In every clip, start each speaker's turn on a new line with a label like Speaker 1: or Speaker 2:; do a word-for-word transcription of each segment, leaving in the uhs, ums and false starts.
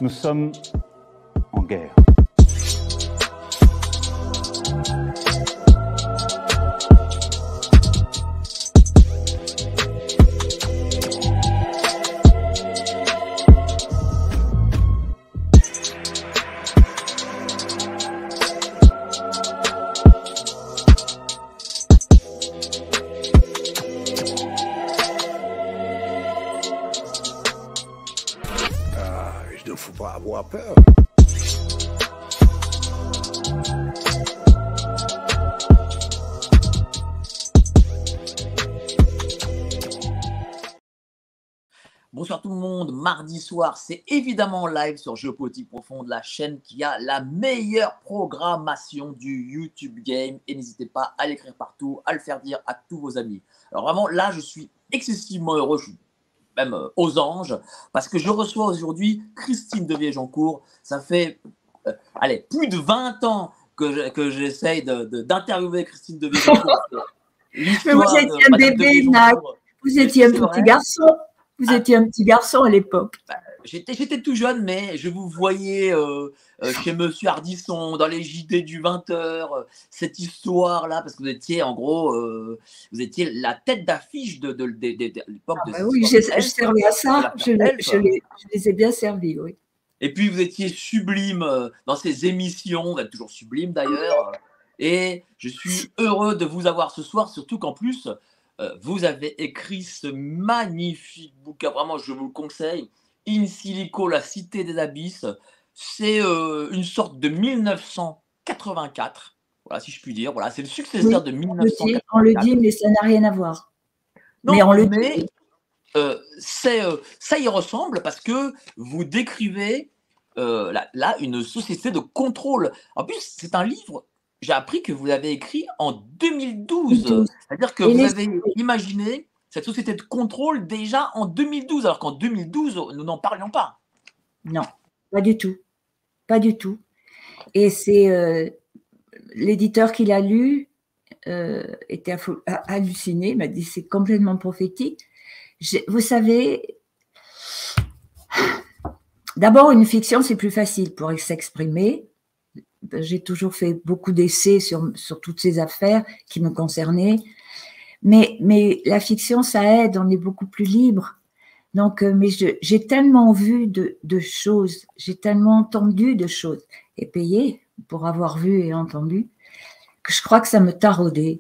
Speaker 1: Nous sommes en guerre.
Speaker 2: Il ne faut pas avoir peur.
Speaker 3: Bonsoir tout le monde, mardi soir, c'est évidemment live sur Géopolitique Profonde, la chaîne qui a la meilleure programmation du YouTube Game. Et n'hésitez pas à l'écrire partout, à le faire dire à tous vos amis. Alors vraiment, là, je suis excessivement heureux, je suis même euh, aux anges, parce que je reçois aujourd'hui Christine Devier-Joncourt. Ça fait, euh, allez, plus de vingt ans que, je, que j'essaye de, de, d'interviewer Christine Devier-Joncourt.
Speaker 4: Mais vous étiez un bébé, Nac. Vous étiez un petit garçon. Vous ah. étiez un petit garçon à l'époque.
Speaker 3: Bah, j'étais, j'étais tout jeune, mais je vous voyais euh, euh, chez Monsieur Ardisson, dans les J D du vingt heures, euh, cette histoire-là, parce que vous étiez, en gros, euh, vous étiez la tête d'affiche de, de, de, de, de, de l'époque
Speaker 4: ah
Speaker 3: de
Speaker 4: bah Oui, je servais à ça. Je, les, je, les, je les ai bien servis, oui.
Speaker 3: Et puis, vous étiez sublime euh, dans ces émissions, vous êtes toujours sublime d'ailleurs. Et je suis heureux de vous avoir ce soir, surtout qu'en plus, Euh, vous avez écrit ce magnifique bouquin, vraiment je vous le conseille, In Silico, la cité des abysses. C'est euh, une sorte de mille neuf cent quatre-vingt-quatre, voilà, si je puis dire. Voilà, c'est le successeur
Speaker 4: oui,
Speaker 3: de mille neuf cent quatre-vingt-quatre.
Speaker 4: On le dit, mais ça n'a rien à voir.
Speaker 3: Non,
Speaker 4: mais on le
Speaker 3: mais,
Speaker 4: dit.
Speaker 3: Euh, c'est, euh, ça y ressemble parce que vous décrivez euh, là, là une société de contrôle. En plus, c'est un livre. J'ai appris que vous l'avez écrit en deux mille douze. C'est-à-dire que Et vous les... avez imaginé cette société de contrôle déjà en deux mille douze, alors qu'en deux mille douze, nous n'en parlions pas.
Speaker 4: Non, pas du tout. Pas du tout. Et c'est euh, l'éditeur qui l'a lu euh, était halluciné, il m'a dit c'est complètement prophétique. Je, vous savez, d'abord, une fiction, c'est plus facile pour s'exprimer. J'ai toujours fait beaucoup d'essais sur, sur toutes ces affaires qui me concernaient. Mais, mais la fiction, ça aide, on est beaucoup plus libre. Donc, mais je, j'ai tellement vu de, de choses, j'ai tellement entendu de choses, et payé pour avoir vu et entendu, que je crois que ça me taraudait.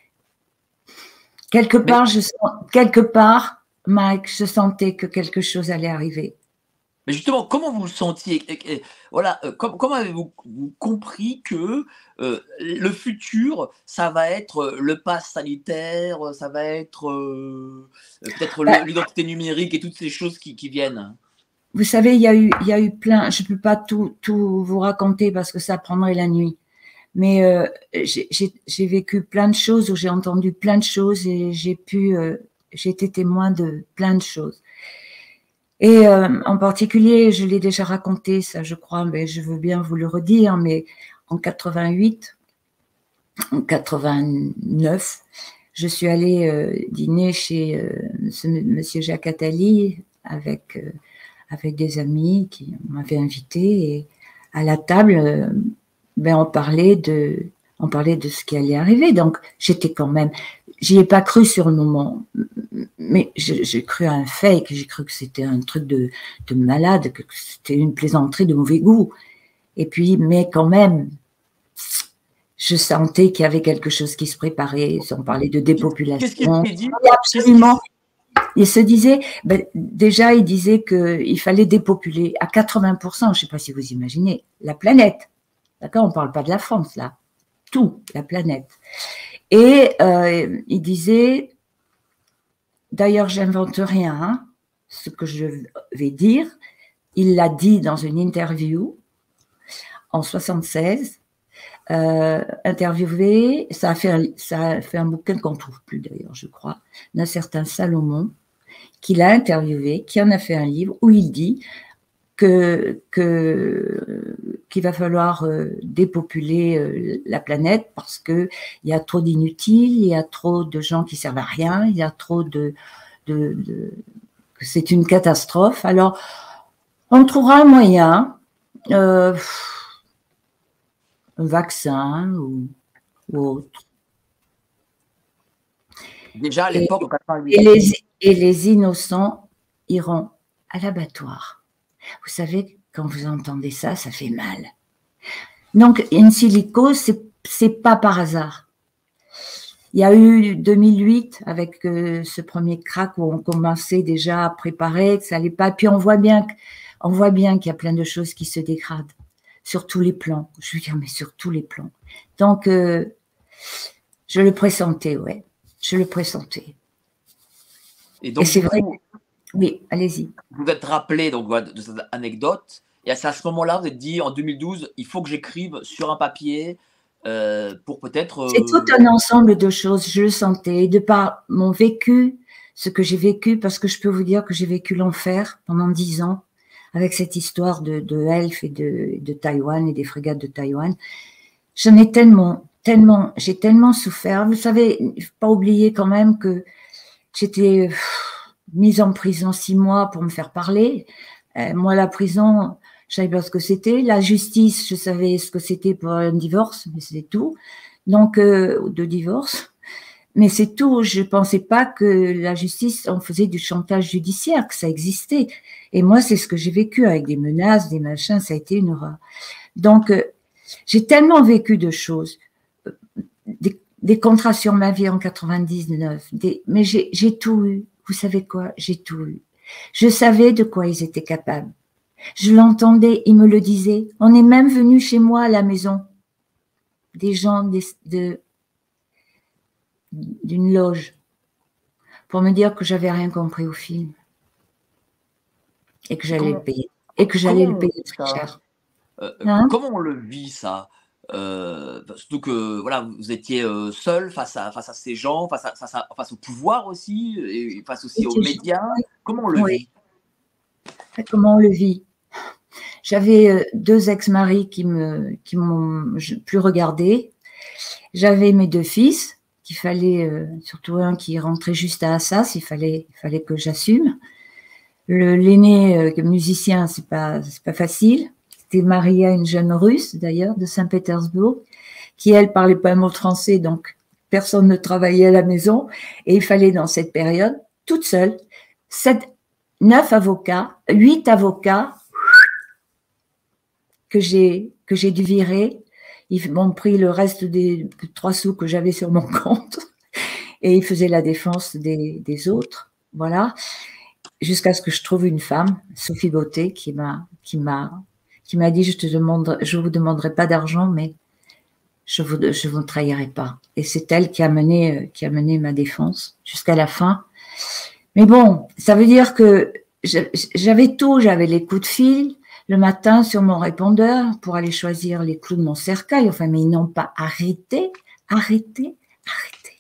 Speaker 4: Quelque part, mais, je sens, quelque part, Mike, je sentais que quelque chose allait arriver.
Speaker 3: Mais justement, comment vous le sentiez? Voilà, comment, comment avez-vous compris que euh, le futur, ça va être le pass sanitaire, ça va être euh, peut-être bah, l'identité numérique et toutes ces choses qui, qui viennent?
Speaker 4: Vous savez, il y a eu, il y a eu plein, je ne peux pas tout, tout vous raconter parce que ça prendrait la nuit. Mais euh, j'ai, j'ai vécu plein de choses où j'ai entendu plein de choses et j'ai pu, euh, j'ai été témoin de plein de choses. Et euh, en particulier, je l'ai déjà raconté, ça je crois, mais je veux bien vous le redire, mais en quatre-vingt-huit, en quatre-vingt-neuf, je suis allée euh, dîner chez euh, ce, monsieur Jacques Attali avec, euh, avec des amis qui m'avaient invité et à la table, euh, ben, on parlait de, on parlait de ce qui allait arriver. Donc, j'étais quand même, j'y ai pas cru sur le moment, mais j'ai cru à un fake, j'ai cru que c'était un truc de, de malade, que c'était une plaisanterie de mauvais goût. Et puis, mais quand même, je sentais qu'il y avait quelque chose qui se préparait. On parlait de dépopulation.
Speaker 3: Qu'est-ce qu'il s'est dit ?
Speaker 4: Absolument. Il se disait, ben, déjà, il disait qu'il fallait dépopuler à quatre-vingts pour cent, je ne sais pas si vous imaginez, la planète. D'accord ? On ne parle pas de la France, là. Tout, la planète. Et euh, il disait, d'ailleurs, j'invente rien, hein, ce que je vais dire, il l'a dit dans une interview en soixante-seize, euh, interviewé, ça a, fait un, ça a fait un bouquin qu'on ne trouve plus d'ailleurs, je crois, d'un certain Salomon, qui l'a interviewé, qui en a fait un livre où il dit que, que, qu'il va falloir euh, dépopuler euh, la planète parce qu'il y a trop d'inutiles, il y a trop de gens qui servent à rien, il y a trop de... de, de c'est une catastrophe. Alors, On trouvera un moyen, euh, un vaccin ou, ou autre.
Speaker 3: Déjà à
Speaker 4: Et,
Speaker 3: l'époque, en quatre-vingt-huit.
Speaker 4: et, les, et les innocents iront à l'abattoir. Vous savez, quand vous entendez ça, ça fait mal. Donc, in silico, c'est c'est pas par hasard. Il y a eu deux mille huit avec euh, ce premier crack où on commençait déjà à préparer, que ça allait pas. Puis on voit bien, on voit bien qu'il y a plein de choses qui se dégradent sur tous les plans. Je veux dire, mais sur tous les plans. Donc, euh, je le pressentais, ouais. Je le pressentais.
Speaker 3: Et donc,
Speaker 4: Et c'est
Speaker 3: du
Speaker 4: vrai.
Speaker 3: coup,
Speaker 4: Oui, allez-y.
Speaker 3: vous vous êtes rappelé donc, voilà, de cette anecdote. Et c'est à ce moment-là, vous êtes dit, en deux mille douze, il faut que j'écrive sur un papier euh, pour peut-être…
Speaker 4: C'est tout un ensemble de choses, je le sentais, de par mon vécu, ce que j'ai vécu, parce que je peux vous dire que j'ai vécu l'enfer pendant dix ans, avec cette histoire de, de Elf et de, de Taïwan et des frégates de Taïwan. J'en ai tellement, tellement, j'ai tellement souffert. Vous savez, il ne faut pas oublier quand même que j'étais mise en prison six mois pour me faire parler. Euh, moi, la prison, je savais pas ce que c'était. La justice, je savais ce que c'était pour un divorce, mais c'est tout. Donc, euh, de divorce. Mais c'est tout. Je pensais pas que la justice, on faisait du chantage judiciaire, que ça existait. Et moi, c'est ce que j'ai vécu avec des menaces, des machins. Ça a été une horreur. Donc, euh, j'ai tellement vécu de choses, des, des contrats sur ma vie en quatre-vingt-dix-neuf, des, mais j'ai, j'ai tout eu. Vous savez quoi? J'ai tout eu. Je savais de quoi ils étaient capables. Je l'entendais, ils me le disaient. On est même venu chez moi à la maison, des gens des, de d'une loge, pour me dire que j'avais rien compris au film et que j'allais le payer et que j'allais le payer très cher.
Speaker 3: Euh, hein? Comment on le vit ça? Euh, surtout que voilà, vous étiez euh, seul face à face à ces gens, face à, face, à, face au pouvoir aussi, et face aussi aux médias. Comment on le
Speaker 4: oui.
Speaker 3: vit?
Speaker 4: Comment on le vit? J'avais euh, deux ex-maris qui me qui m'ont plus regardé. J'avais mes deux fils qu'il fallait, euh, surtout un qui rentrait juste à Assas, il fallait il fallait que j'assume. Le l'aîné euh, musicien, c'est pas c'est pas facile. C'était marié à une jeune Russe, d'ailleurs, de Saint-Pétersbourg, qui, elle, parlait pas un mot de français, donc personne ne travaillait à la maison. Et il fallait, dans cette période, toute seule, sept, neuf avocats, huit avocats que j'ai, que j'ai dû virer. Ils m'ont pris le reste des trois sous que j'avais sur mon compte. Et ils faisaient la défense des, des autres. Voilà. Jusqu'à ce que je trouve une femme, Sophie Beauté, qui m'a, qui m'a, qui m'a dit, je te demande, je vous demanderai pas d'argent, mais je vous, je vous trahirai pas. Et c'est elle qui a mené, qui a mené ma défense jusqu'à la fin. Mais bon, ça veut dire que j'avais tout, j'avais les coups de fil le matin sur mon répondeur pour aller choisir les clous de mon cercueil. Enfin, mais ils n'ont pas arrêté, arrêté, arrêté.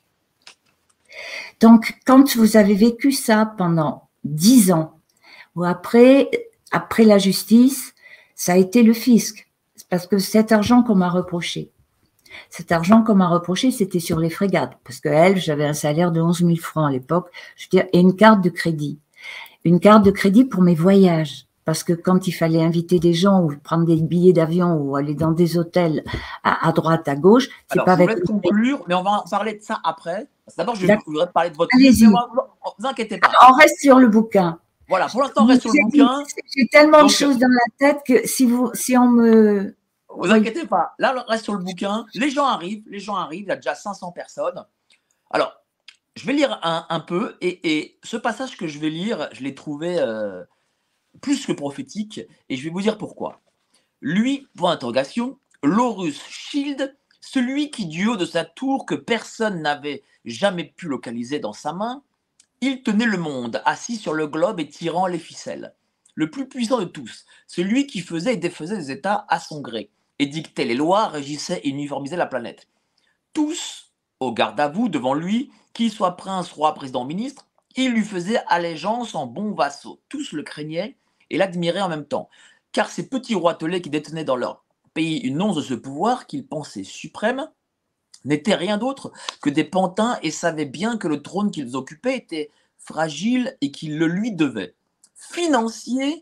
Speaker 4: Donc, quand vous avez vécu ça pendant dix ans, ou après, après la justice, ça a été le fisc. Parce que cet argent qu'on m'a reproché, cet argent qu'on m'a reproché, c'était sur les frégates. Parce que elle, j'avais un salaire de onze mille francs à l'époque, je veux dire, et une carte de crédit. Une carte de crédit pour mes voyages. Parce que quand il fallait inviter des gens ou prendre des billets d'avion ou aller dans des hôtels à, à droite, à gauche, c'est pas avec…
Speaker 3: Alors, je voulais conclure, mais on va en parler de ça après. D'abord, je voudrais parler de votre
Speaker 4: livre.
Speaker 3: Ne vous inquiétez pas.
Speaker 4: On reste sur le bouquin.
Speaker 3: Voilà, pour l'instant, on reste sur le bouquin.
Speaker 4: J'ai tellement Donc, de choses dans la tête que si, vous, si on me…
Speaker 3: Vous inquiétez pas. Là, on reste sur le bouquin. Les gens arrivent, les gens arrivent. Il y a déjà cinq cents personnes. Alors, je vais lire un, un peu. Et, et ce passage que je vais lire, je l'ai trouvé euh, plus que prophétique. Et je vais vous dire pourquoi. Lui, point d'interrogation, Lorus Shield, celui qui, du haut de sa tour que personne n'avait jamais pu localiser dans sa main, il tenait le monde, assis sur le globe et tirant les ficelles. Le plus puissant de tous, celui qui faisait et défaisait des États à son gré, et dictait les lois, régissait et uniformisait la planète. Tous, au garde à vous, devant lui, qu'il soit prince, roi, président, ministre, ils lui faisaient allégeance en bons vassaux. Tous le craignaient et l'admiraient en même temps, car ces petits roitelets qui détenaient dans leur pays une once de ce pouvoir qu'ils pensaient suprême, n'étaient rien d'autre que des pantins et savaient bien que le trône qu'ils occupaient était fragile et qu'ils le lui devaient. Financiers,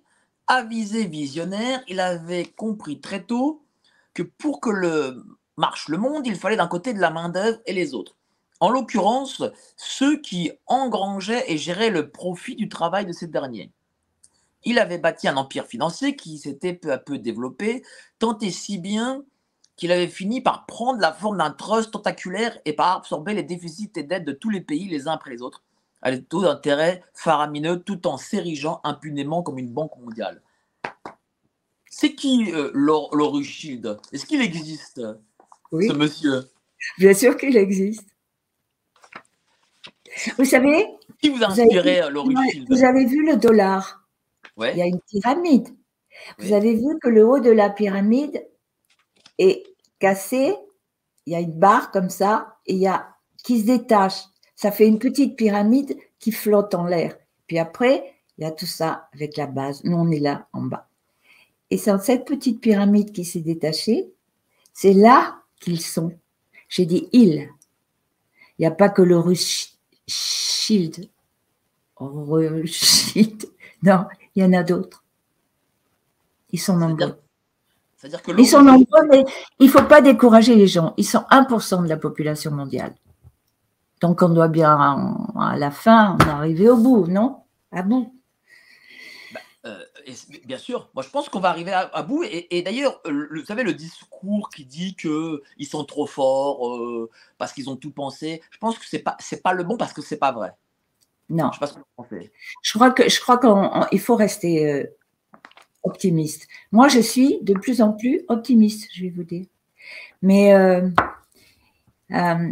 Speaker 3: avisé visionnaire, il avait compris très tôt que pour que le marche le monde, il fallait d'un côté de la main-d'œuvre et les autres. En l'occurrence, ceux qui engrangeaient et géraient le profit du travail de ces derniers. Il avait bâti un empire financier qui s'était peu à peu développé, tant et si bien qu'il avait fini par prendre la forme d'un trust tentaculaire et par absorber les déficits et dettes de tous les pays les uns après les autres, à des taux d'intérêt faramineux, tout en s'érigeant impunément comme une banque mondiale. C'est qui euh, Lord Rothschild? Est-ce qu'il existe,
Speaker 4: Oui,
Speaker 3: ce monsieur?
Speaker 4: bien sûr qu'il existe. Vous savez,
Speaker 3: Qui vous a
Speaker 4: vous avez,
Speaker 3: inspiré, euh, Rothschild?
Speaker 4: vous avez vu le dollar. Il y
Speaker 3: Ouais,
Speaker 4: a une pyramide. Vous
Speaker 3: oui.
Speaker 4: avez vu que le haut de la pyramide est cassé. Il y a une barre comme ça et il y a qui se détache. Ça fait une petite pyramide qui flotte en l'air. Puis après, il y a tout ça avec la base. Nous, on est là en bas. Et c'est cette petite pyramide qui s'est détachée, c'est là qu'ils sont. J'ai dit ils. Il n'y a pas que le Rothschild. Rothschild. Non, il y en a d'autres. Ils sont nombreux.
Speaker 3: C'est-à-dire que
Speaker 4: Ils sont nombreux, mais il ne faut pas décourager les gens. Ils sont un pour cent de la population mondiale. Donc, on doit bien, à la fin, en arriver au bout, non? À bout.
Speaker 3: Bah, euh, et bien sûr, moi je pense qu'on va arriver à, à bout. Et, et d'ailleurs, vous savez, le discours qui dit qu'ils sont trop forts euh, parce qu'ils ont tout pensé, je pense que ce n'est pas, c'est pas le bon parce que ce n'est pas vrai.
Speaker 4: Non.
Speaker 3: Je sais pas ce que vous pensez.
Speaker 4: Je crois que, je crois qu'il faut rester euh, optimiste. Moi, je suis de plus en plus optimiste, je vais vous dire. Mais euh, euh,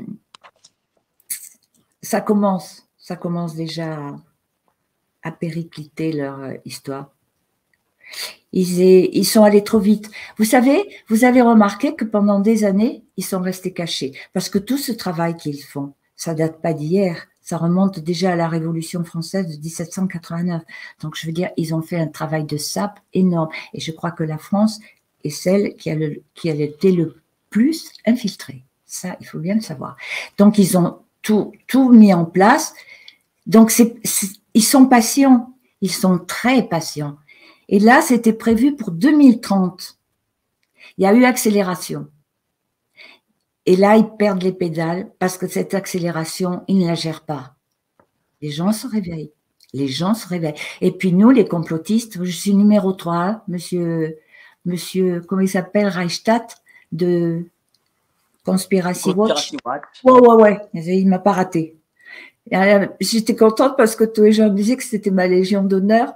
Speaker 4: ça commence, ça commence déjà à, à péricliter leur euh, histoire. Ils, est, ils sont allés trop vite. Vous savez, vous avez remarqué que pendant des années, ils sont restés cachés. Parce que tout ce travail qu'ils font, ça date pas d'hier. Ça remonte déjà à la Révolution française de dix-sept cent quatre-vingt-neuf. Donc, je veux dire, ils ont fait un travail de sape énorme. Et je crois que la France est celle qui a, le, qui a été le plus infiltrée. Ça, il faut bien le savoir. Donc, ils ont tout, tout mis en place. Donc, c'est, c'est, ils sont patients. Ils sont très patients. Et là, c'était prévu pour deux mille trente. Il y a eu accélération. Et là, ils perdent les pédales parce que cette accélération, ils ne la gèrent pas. Les gens se réveillent. Les gens se réveillent. Et puis nous, les complotistes, je suis numéro trois, monsieur, monsieur, comment il s'appelle, Reichstadt, de Conspiracy Watch.
Speaker 3: Watch.
Speaker 4: Ouais, ouais, ouais, il ne m'a pas raté. J'étais contente parce que tous les gens me disaient que c'était ma légion d'honneur.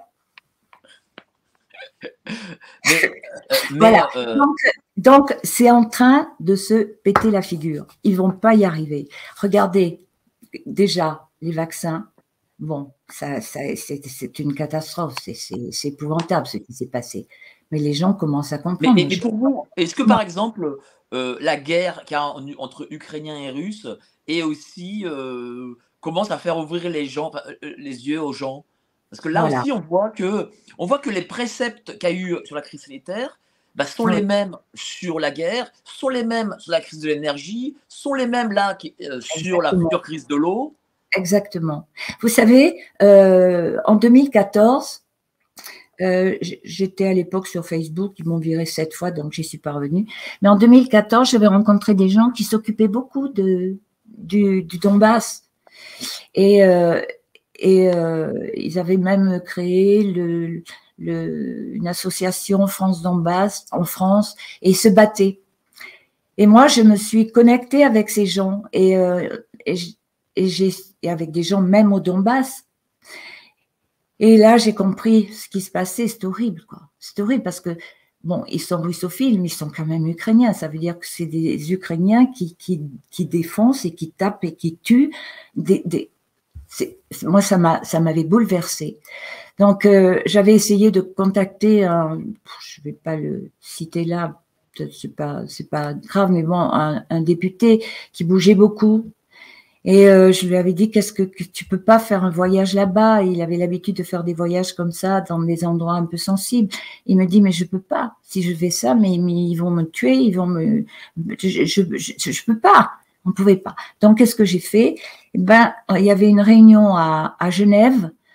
Speaker 3: Mais, euh, mais,
Speaker 4: voilà.
Speaker 3: Euh...
Speaker 4: Donc, donc, c'est en train de se péter la figure. Ils vont pas y arriver. Regardez, déjà, les vaccins, bon, ça, ça, c'est, c'est une catastrophe. C'est, c'est, c'est épouvantable ce qui s'est passé. Mais les gens commencent à comprendre.
Speaker 3: Mais, mais, mais pour vous, est-ce que par exemple, euh, la guerre qu'il y a entre Ukrainiens et Russes et aussi euh, commence à faire ouvrir les, gens, les yeux aux gens? Parce que là voilà. aussi, on voit, que, on voit que les préceptes qu'il y a eu sur la crise sanitaire bah, sont oui. les mêmes sur la guerre, sont les mêmes sur la crise de l'énergie, sont les mêmes là qui, euh, sur la future crise de l'eau.
Speaker 4: Exactement. Vous savez, euh, en deux mille quatorze, euh, j'étais à l'époque sur Facebook, ils m'ont viré sept fois, donc j'y suis pas revenue. Mais en deux mille quatorze, j'avais rencontré des gens qui s'occupaient beaucoup de, du, du Donbass. Et, euh, et euh, ils avaient même créé le, le, une association France Donbass en France et ils se battaient. Et moi, je me suis connectée avec ces gens et, euh, et, et, j'ai, et avec des gens même au Donbass. Et là, j'ai compris ce qui se passait. C'est horrible, quoi. C'est horrible parce que, bon, ils sont russophiles, mais ils sont quand même ukrainiens. Ça veut dire que c'est des Ukrainiens qui, qui, qui défoncent et qui tapent et qui tuent. Des, des, c'est, moi, ça m'a, ça m'avait bouleversée. Donc, euh, j'avais essayé de contacter un, je vais pas le citer là, c'est pas, c'est pas grave, mais bon, un, un député qui bougeait beaucoup. Et euh, je lui avais dit, qu'est-ce que, que tu peux pas faire un voyage là-bas? Il avait l'habitude de faire des voyages comme ça, dans des endroits un peu sensibles. Il me dit, mais je peux pas. Si je fais ça, mais, mais ils vont me tuer, ils vont me, je, je, je, je peux pas. On pouvait pas. Donc, qu'est-ce que j'ai fait? Eh ben, il y avait une réunion à, à Genève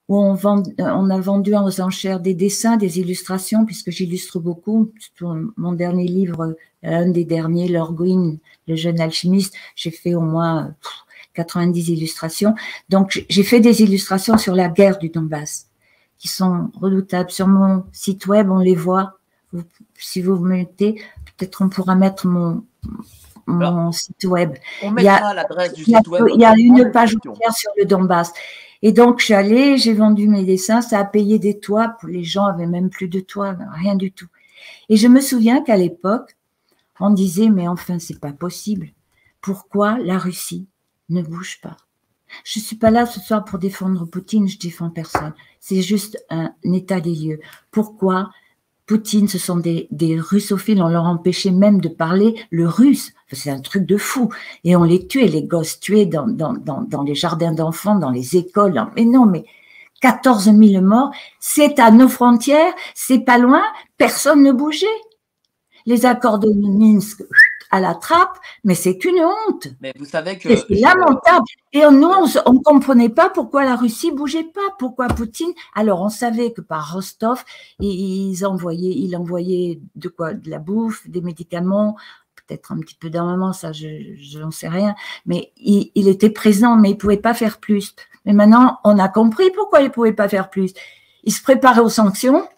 Speaker 4: où on, vend, on a vendu aux enchères des dessins, des illustrations, puisque j'illustre beaucoup. Mon dernier livre, un des derniers, Lorguin, le jeune alchimiste, j'ai fait au moins quatre-vingt-dix illustrations. Donc, j'ai fait des illustrations sur la guerre du Donbass, qui sont redoutables. Sur mon site web, on les voit. Vous, si vous me mettez, peut-être on pourra mettre mon, mon
Speaker 3: Alors,
Speaker 4: site web.
Speaker 3: on mettra l'adresse du
Speaker 4: il y a,
Speaker 3: site web.
Speaker 4: Il y a une page entière sur le Donbass. Et donc, je suis allée, j'ai vendu mes dessins, ça a payé des toits. Les gens avaient même plus de toits, rien du tout. Et je me souviens qu'à l'époque, on disait, mais enfin, c'est pas possible. Pourquoi la Russie ne bouge pas? Je suis pas là ce soir pour défendre Poutine, je défends personne. C'est juste un état des lieux. Pourquoi Poutine, ce sont des, des russophiles, on leur empêchait même de parler le russe. C'est un truc de fou. Et on les tuait, les gosses tués dans, dans, dans, dans les jardins d'enfants, dans les écoles. Dans... Mais non, mais quatorze mille morts, c'est à nos frontières, c'est pas loin, personne ne bougeait. Les accords de Minsk à la trappe, mais c'est une honte.
Speaker 3: Mais vous savez que…
Speaker 4: C'est lamentable. Et nous, on ne comprenait pas pourquoi la Russie bougeait pas, pourquoi Poutine… Alors, on savait que par Rostov, ils envoyaient, il envoyait de quoi, de la bouffe, des médicaments, peut-être un petit peu d'armement, ça, je n'en sais rien. Mais il, il était présent, mais il ne pouvait pas faire plus. Mais maintenant, on a compris pourquoi il ne pouvait pas faire plus. Il se préparait aux sanctions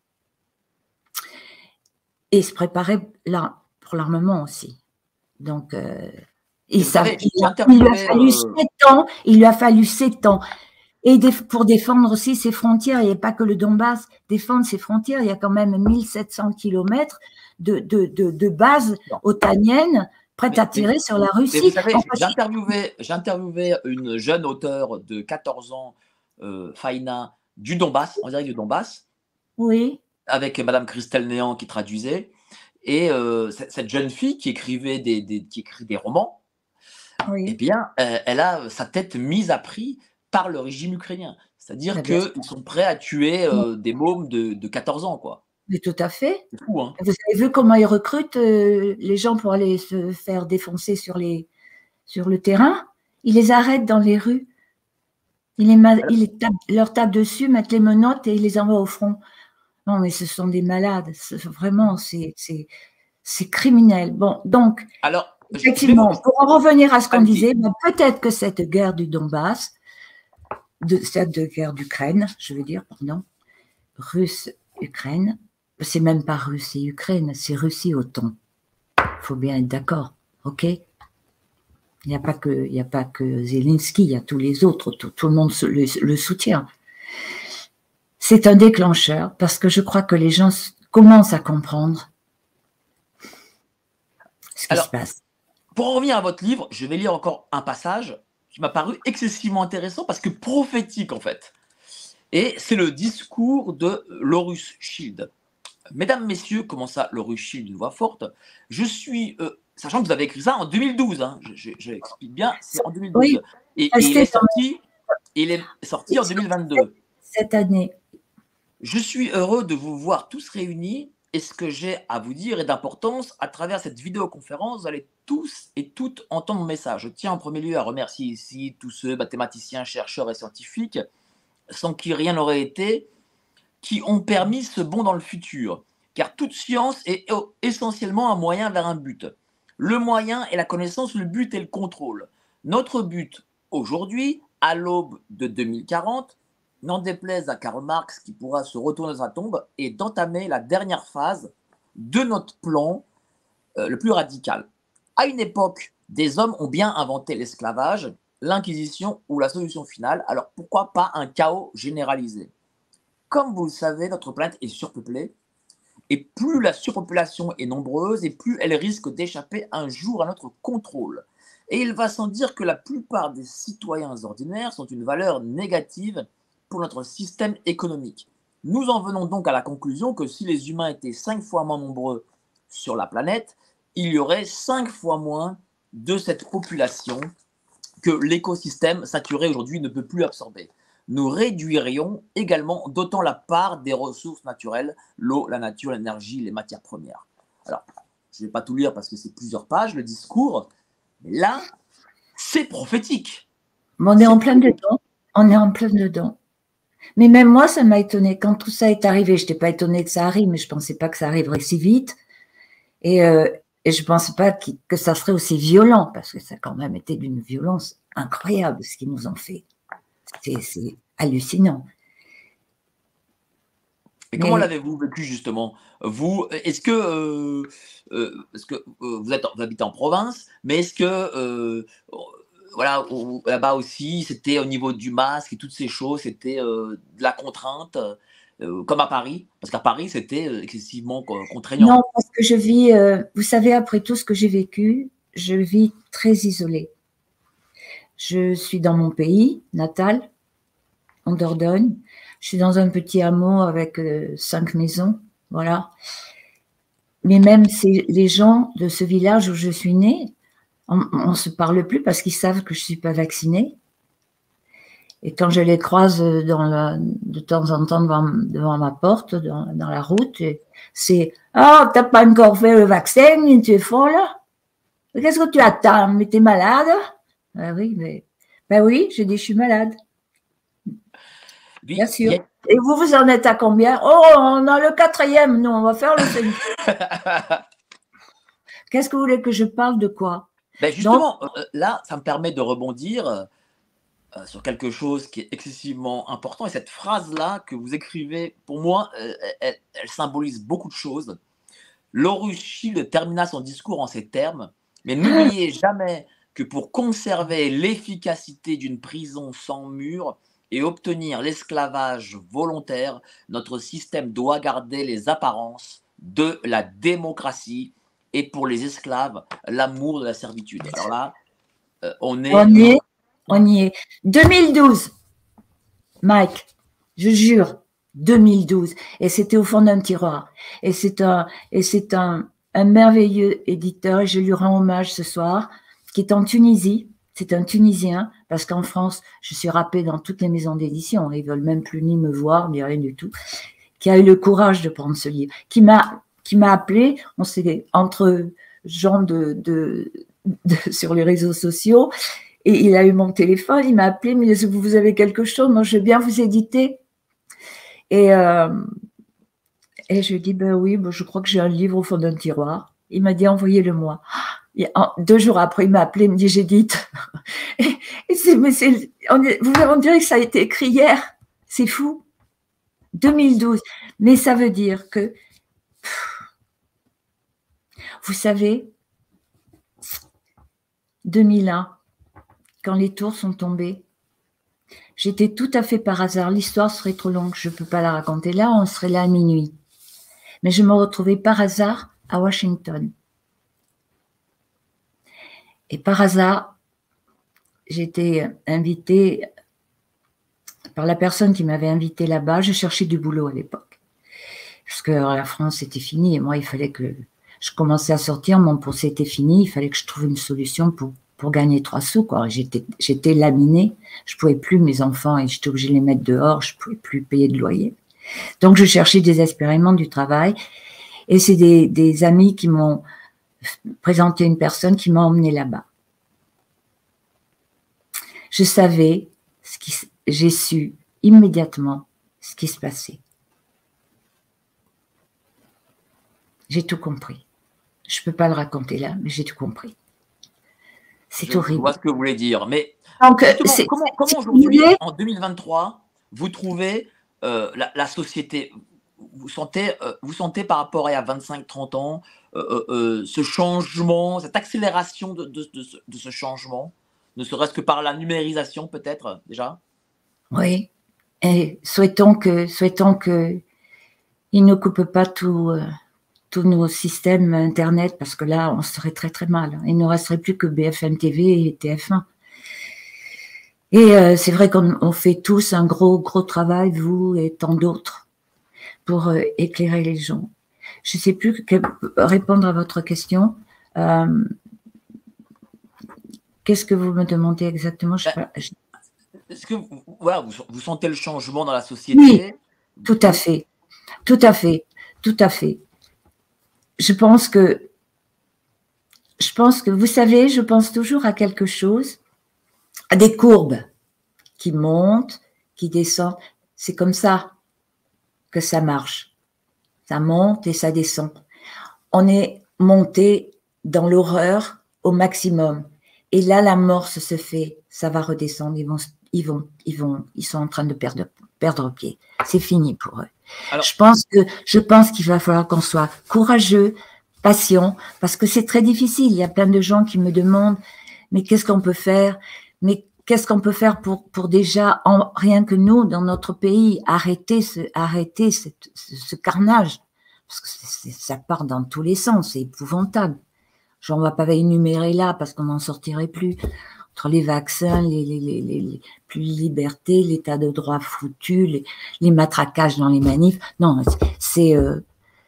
Speaker 4: et il se préparait là, pour l'armement aussi. Donc, euh, il, savait, il, il lui a fallu euh... sept ans, il lui a fallu sept ans. Et pour défendre aussi ses frontières, il n'y a pas que le Donbass, défendre ses frontières, il y a quand même mille sept cents kilomètres de, de, de, de bases otaniennes prêtes mais, à tirer
Speaker 3: mais,
Speaker 4: sur la Russie.
Speaker 3: Vous savez, j'ai interviewé, j'ai interviewé une jeune auteure de quatorze ans, euh, Faina, du Donbass, en direct du Donbass.
Speaker 4: Oui.
Speaker 3: Avec Madame Christelle Néant qui traduisait. Et euh, cette jeune fille qui écrivait des, des, qui écrit des romans,
Speaker 4: oui.
Speaker 3: eh bien, euh, elle a sa tête mise à prix par le régime ukrainien. C'est-à-dire qu'ils sont prêts à tuer euh, des mômes de, de quatorze ans, quoi.
Speaker 4: Mais tout à fait.
Speaker 3: C'est fou, hein.
Speaker 4: Vous avez vu comment ils recrutent euh, les gens pour aller se faire défoncer sur, les, sur le terrain? Ils les arrêtent dans les rues. Ils, les, ils les tapent, leur tapent dessus, mettent les menottes et ils les envoient au front. Non, mais ce sont des malades. Vraiment, c'est criminel. Bon, donc,
Speaker 3: alors,
Speaker 4: effectivement, vous... pour en revenir à ce qu'on disait, ben, peut-être que cette guerre du Donbass, de, cette guerre d'Ukraine, je veux dire, pardon, Russe-Ukraine, c'est même pas Russe et Ukraine, c'est Russie-Otan. Il faut bien être d'accord, ok? Il n'y a pas que, il n'y a pas que Zelensky, il y a tous les autres, tout, tout le monde le, le soutient. C'est un déclencheur parce que je crois que les gens commencent à comprendre ce qui
Speaker 3: Alors,
Speaker 4: se passe.
Speaker 3: Pour en revenir à votre livre, je vais lire encore un passage qui m'a paru excessivement intéressant parce que prophétique en fait. Et c'est le discours de Lorus Schild. Mesdames, messieurs, comment ça, Lorus Schild, d'une voix forte, je suis, euh, sachant que vous avez écrit ça en deux mille douze, hein, je, je, je l'explique bien, c'est en deux mille douze. Oui, et, et il, est sorti, il est sorti en deux mille vingt-deux.
Speaker 4: Cette année.
Speaker 3: Je suis heureux de vous voir tous réunis et ce que j'ai à vous dire est d'importance. À travers cette vidéoconférence, vous allez tous et toutes entendre mon message. Je tiens en premier lieu à remercier ici tous ceux, mathématiciens, chercheurs et scientifiques, sans qui rien n'aurait été, qui ont permis ce bond dans le futur. Car toute science est essentiellement un moyen vers un but. Le moyen est la connaissance, le but est le contrôle. Notre but aujourd'hui, à l'aube de deux mille quarante, n'en déplaise à Karl Marx qui pourra se retourner dans sa tombe, et d'entamer la dernière phase de notre plan euh, le plus radical. À une époque, des hommes ont bien inventé l'esclavage, l'inquisition ou la solution finale, alors pourquoi pas un chaos généralisé? Comme vous le savez, notre planète est surpeuplée, et plus la surpopulation est nombreuse, et plus elle risque d'échapper un jour à notre contrôle. Et il va sans dire que la plupart des citoyens ordinaires sont une valeur négative pour notre système économique. Nous en venons donc à la conclusion que si les humains étaient cinq fois moins nombreux sur la planète, il y aurait cinq fois moins de cette population que l'écosystème saturé aujourd'hui ne peut plus absorber. Nous réduirions également d'autant la part des ressources naturelles, l'eau, la nature, l'énergie, les matières premières. Alors, je ne vais pas tout lire parce que c'est plusieurs pages, le discours, mais là, c'est prophétique.
Speaker 4: Mais on est en plein dedans. On est en plein dedans. Mais même moi, ça m'a étonnée. Quand tout ça est arrivé, je n'étais pas étonnée que ça arrive, mais je ne pensais pas que ça arriverait si vite. Et, euh, et je ne pensais pas que, que ça serait aussi violent, parce que ça a quand même été d'une violence incroyable, ce qu'ils nous ont fait. C'est hallucinant.
Speaker 3: Et mais... comment l'avez-vous vécu justement? Vous, est-ce que, euh, euh, est-ce que euh, vous, êtes, vous habitez en province, mais est-ce que euh, voilà, là-bas aussi, c'était au niveau du masque et toutes ces choses, c'était euh, de la contrainte, euh, comme à Paris? Parce qu'à Paris, c'était excessivement contraignant.
Speaker 4: Non, parce que je vis, euh, vous savez, après tout ce que j'ai vécu, je vis très isolée. Je suis dans mon pays natal, en Dordogne. Je suis dans un petit hameau avec euh, cinq maisons, voilà. Mais même les gens de ce village où je suis née, on ne se parle plus parce qu'ils savent que je ne suis pas vaccinée. Et quand je les croise dans la, de temps en temps devant, devant ma porte, dans, dans la route, c'est « Ah, oh, tu n'as pas encore fait le vaccin, tu es folle? Qu'est-ce que tu attends? Mais tu es malade ?» Ben oui, mais, ben oui, j'ai dit « Je suis malade. » Bien sûr. Yeah. Et vous, vous en êtes à combien? Oh, on a le quatrième, nous, on va faire le cinquième. Qu'est-ce que vous voulez que je parle de quoi?
Speaker 3: Ben justement, Donc, euh, là, ça me permet de rebondir euh, sur quelque chose qui est excessivement important. Et cette phrase-là que vous écrivez, pour moi, euh, elle, elle symbolise beaucoup de choses. Laurus Schild termina son discours en ces termes, mais n'oubliez jamais que pour conserver l'efficacité d'une prison sans mur et obtenir l'esclavage volontaire, notre système doit garder les apparences de la démocratie et pour les esclaves, l'amour de la servitude. Alors là, euh, on est...
Speaker 4: On y est, on y est. deux mille douze, Mike, je jure, deux mille douze, et c'était au fond d'un tiroir. Et c'est un, et c'est un, un merveilleux éditeur, et je lui rends hommage ce soir, qui est en Tunisie. C'est un Tunisien, parce qu'en France, je suis râpée dans toutes les maisons d'édition. Ils ne veulent même plus ni me voir, ni rien du tout. Qui a eu le courage de prendre ce livre. Qui m'a, qui m'a appelé, on s'est entre gens de, de, de, sur les réseaux sociaux, et il a eu mon téléphone, il m'a appelé, mais est-ce que vous avez quelque chose? Moi, je veux bien vous éditer. Et, euh, et je lui ai dit, ben oui, ben je crois que j'ai un livre au fond d'un tiroir. Il m'a dit, envoyez-le-moi. Deux jours après, il m'a appelé, il me dit, j'édite. Et, et c'est, mais c'est, on, vous on dirait que ça a été écrit hier. C'est fou. deux mille douze. Mais ça veut dire que, pff, vous savez, deux mille un, quand les tours sont tombées, j'étais tout à fait par hasard. L'histoire serait trop longue, je ne peux pas la raconter là, on serait là à minuit. Mais je me retrouvais par hasard à Washington. Et par hasard, j'étais invitée par la personne qui m'avait invitée là-bas. Je cherchais du boulot à l'époque. Parce que la France, c'était fini. Et moi, il fallait que je commençais à sortir. Mon procès était fini. Il fallait que je trouve une solution pour, pour gagner trois sous, quoi. J'étais, j'étais laminée. Je ne pouvais plus, mes enfants, et j'étais obligée de les mettre dehors. Je ne pouvais plus payer de loyer. Donc, je cherchais désespérément du travail. Et c'est des, des amis qui m'ont présenté une personne qui m'a emmenée là-bas. Je savais, ce qui, j'ai su immédiatement ce qui se passait. J'ai tout compris. Je ne peux pas le raconter là, mais j'ai tout compris. C'est horrible.
Speaker 3: Je vois ce que vous voulez dire. Mais
Speaker 4: Donc,
Speaker 3: comment, comment aujourd'hui, en deux mille vingt-trois, vous trouvez euh, la, la société, vous sentez, euh, vous sentez par rapport à il y a vingt-cinq trente ans, euh, euh, ce changement, cette accélération de, de, de, ce, de ce changement, ne serait-ce que par la numérisation peut-être déjà?
Speaker 4: Oui, et souhaitons que, souhaitons que ils ne coupent pas tout, euh, tous nos systèmes Internet, parce que là, on serait très très mal. Il ne resterait plus que B F M T V et T F un. Et euh, c'est vrai qu'on on fait tous un gros gros travail, vous et tant d'autres, pour euh, éclairer les gens. Je ne sais plus que répondre à votre question. Euh, Qu'est-ce que vous me demandez exactement? Je,
Speaker 3: ben,
Speaker 4: je...
Speaker 3: Est-ce que vous, voilà, vous, vous sentez le changement dans la société?
Speaker 4: Oui, tout à fait, tout à fait, tout à fait. Je pense que, je pense que, vous savez, je pense toujours à quelque chose, à des courbes qui montent, qui descendent. C'est comme ça que ça marche. Ça monte et ça descend. On est monté dans l'horreur au maximum. Et là, l'amorce se fait. Ça va redescendre. Ils vont, ils vont, ils vont, ils sont en train de perdre, perdre pied. C'est fini pour eux. Alors, je pense que, je pense qu'il va falloir qu'on soit courageux, patient, parce que c'est très difficile. Il y a plein de gens qui me demandent, mais qu'est-ce qu'on peut faire? Mais qu'est-ce qu'on peut faire pour, pour déjà, en, rien que nous, dans notre pays, arrêter ce, arrêter cette, ce, ce carnage? Parce que c'est, ça part dans tous les sens, c'est épouvantable. J'en vais pas énumérer là parce qu'on n'en sortirait plus. Entre les vaccins, les, les, les, les, les plus de liberté, l'état de droit foutu, les, les matraquages dans les manifs. Non, c'est euh,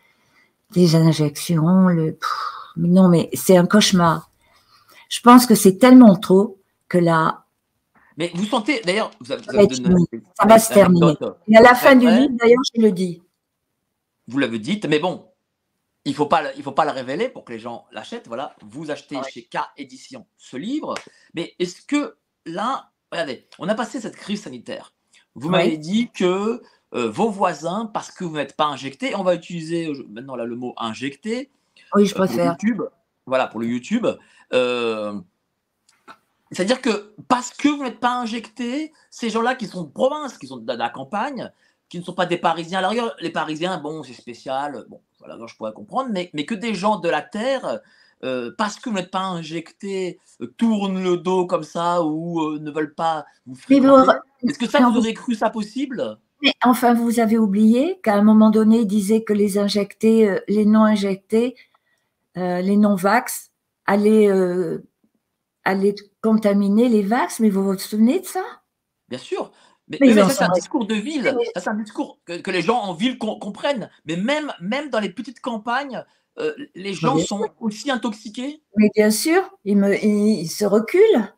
Speaker 4: les injections, le. Pff, non, mais c'est un cauchemar. Je pense que c'est tellement trop que là.
Speaker 3: Mais vous sentez, d'ailleurs, vous avez,
Speaker 4: ça, va donné, ça va se terminer. Et à la fin du livre, d'ailleurs, je le dis.
Speaker 3: Vous l'avez dit, mais bon. Il ne faut pas, il faut pas la révéler pour que les gens l'achètent. Voilà, vous achetez ouais. chez K Édition ce livre. Mais est-ce que là, regardez, on a passé cette crise sanitaire. Vous ouais. m'avez dit que euh, vos voisins, parce que vous n'êtes pas injecté, on va utiliser maintenant là le mot injecté.
Speaker 4: Oui, je préfère.
Speaker 3: Euh, pour YouTube, voilà, pour le YouTube. Euh, C'est-à-dire que parce que vous n'êtes pas injecté, ces gens-là qui sont de province, qui sont de la campagne, qui ne sont pas des Parisiens. À l'arrière, les Parisiens, bon, c'est spécial. Bon, voilà, je pourrais comprendre, mais, mais que des gens de la Terre, euh, parce que vous n'êtes pas injectés, euh, tournent le dos comme ça ou euh, ne veulent pas vous fréquenter. Est-ce que ça, vous aurez cru ça possible?
Speaker 4: Mais enfin, vous avez oublié qu'à un moment donné, ils disaient que les injectés, euh, les non-injectés, euh, les non-vax, allaient, euh, allaient contaminer les vax. Mais vous vous souvenez de ça?
Speaker 3: Bien sûr. Mais, mais, mais ça, c'est un discours de ville. Ça, c'est un discours que, que les gens en ville com comprennent. Mais même, même dans les petites campagnes, euh, les gens sont sûr. aussi intoxiqués.
Speaker 4: Mais bien sûr, ils, me, ils, ils se reculent.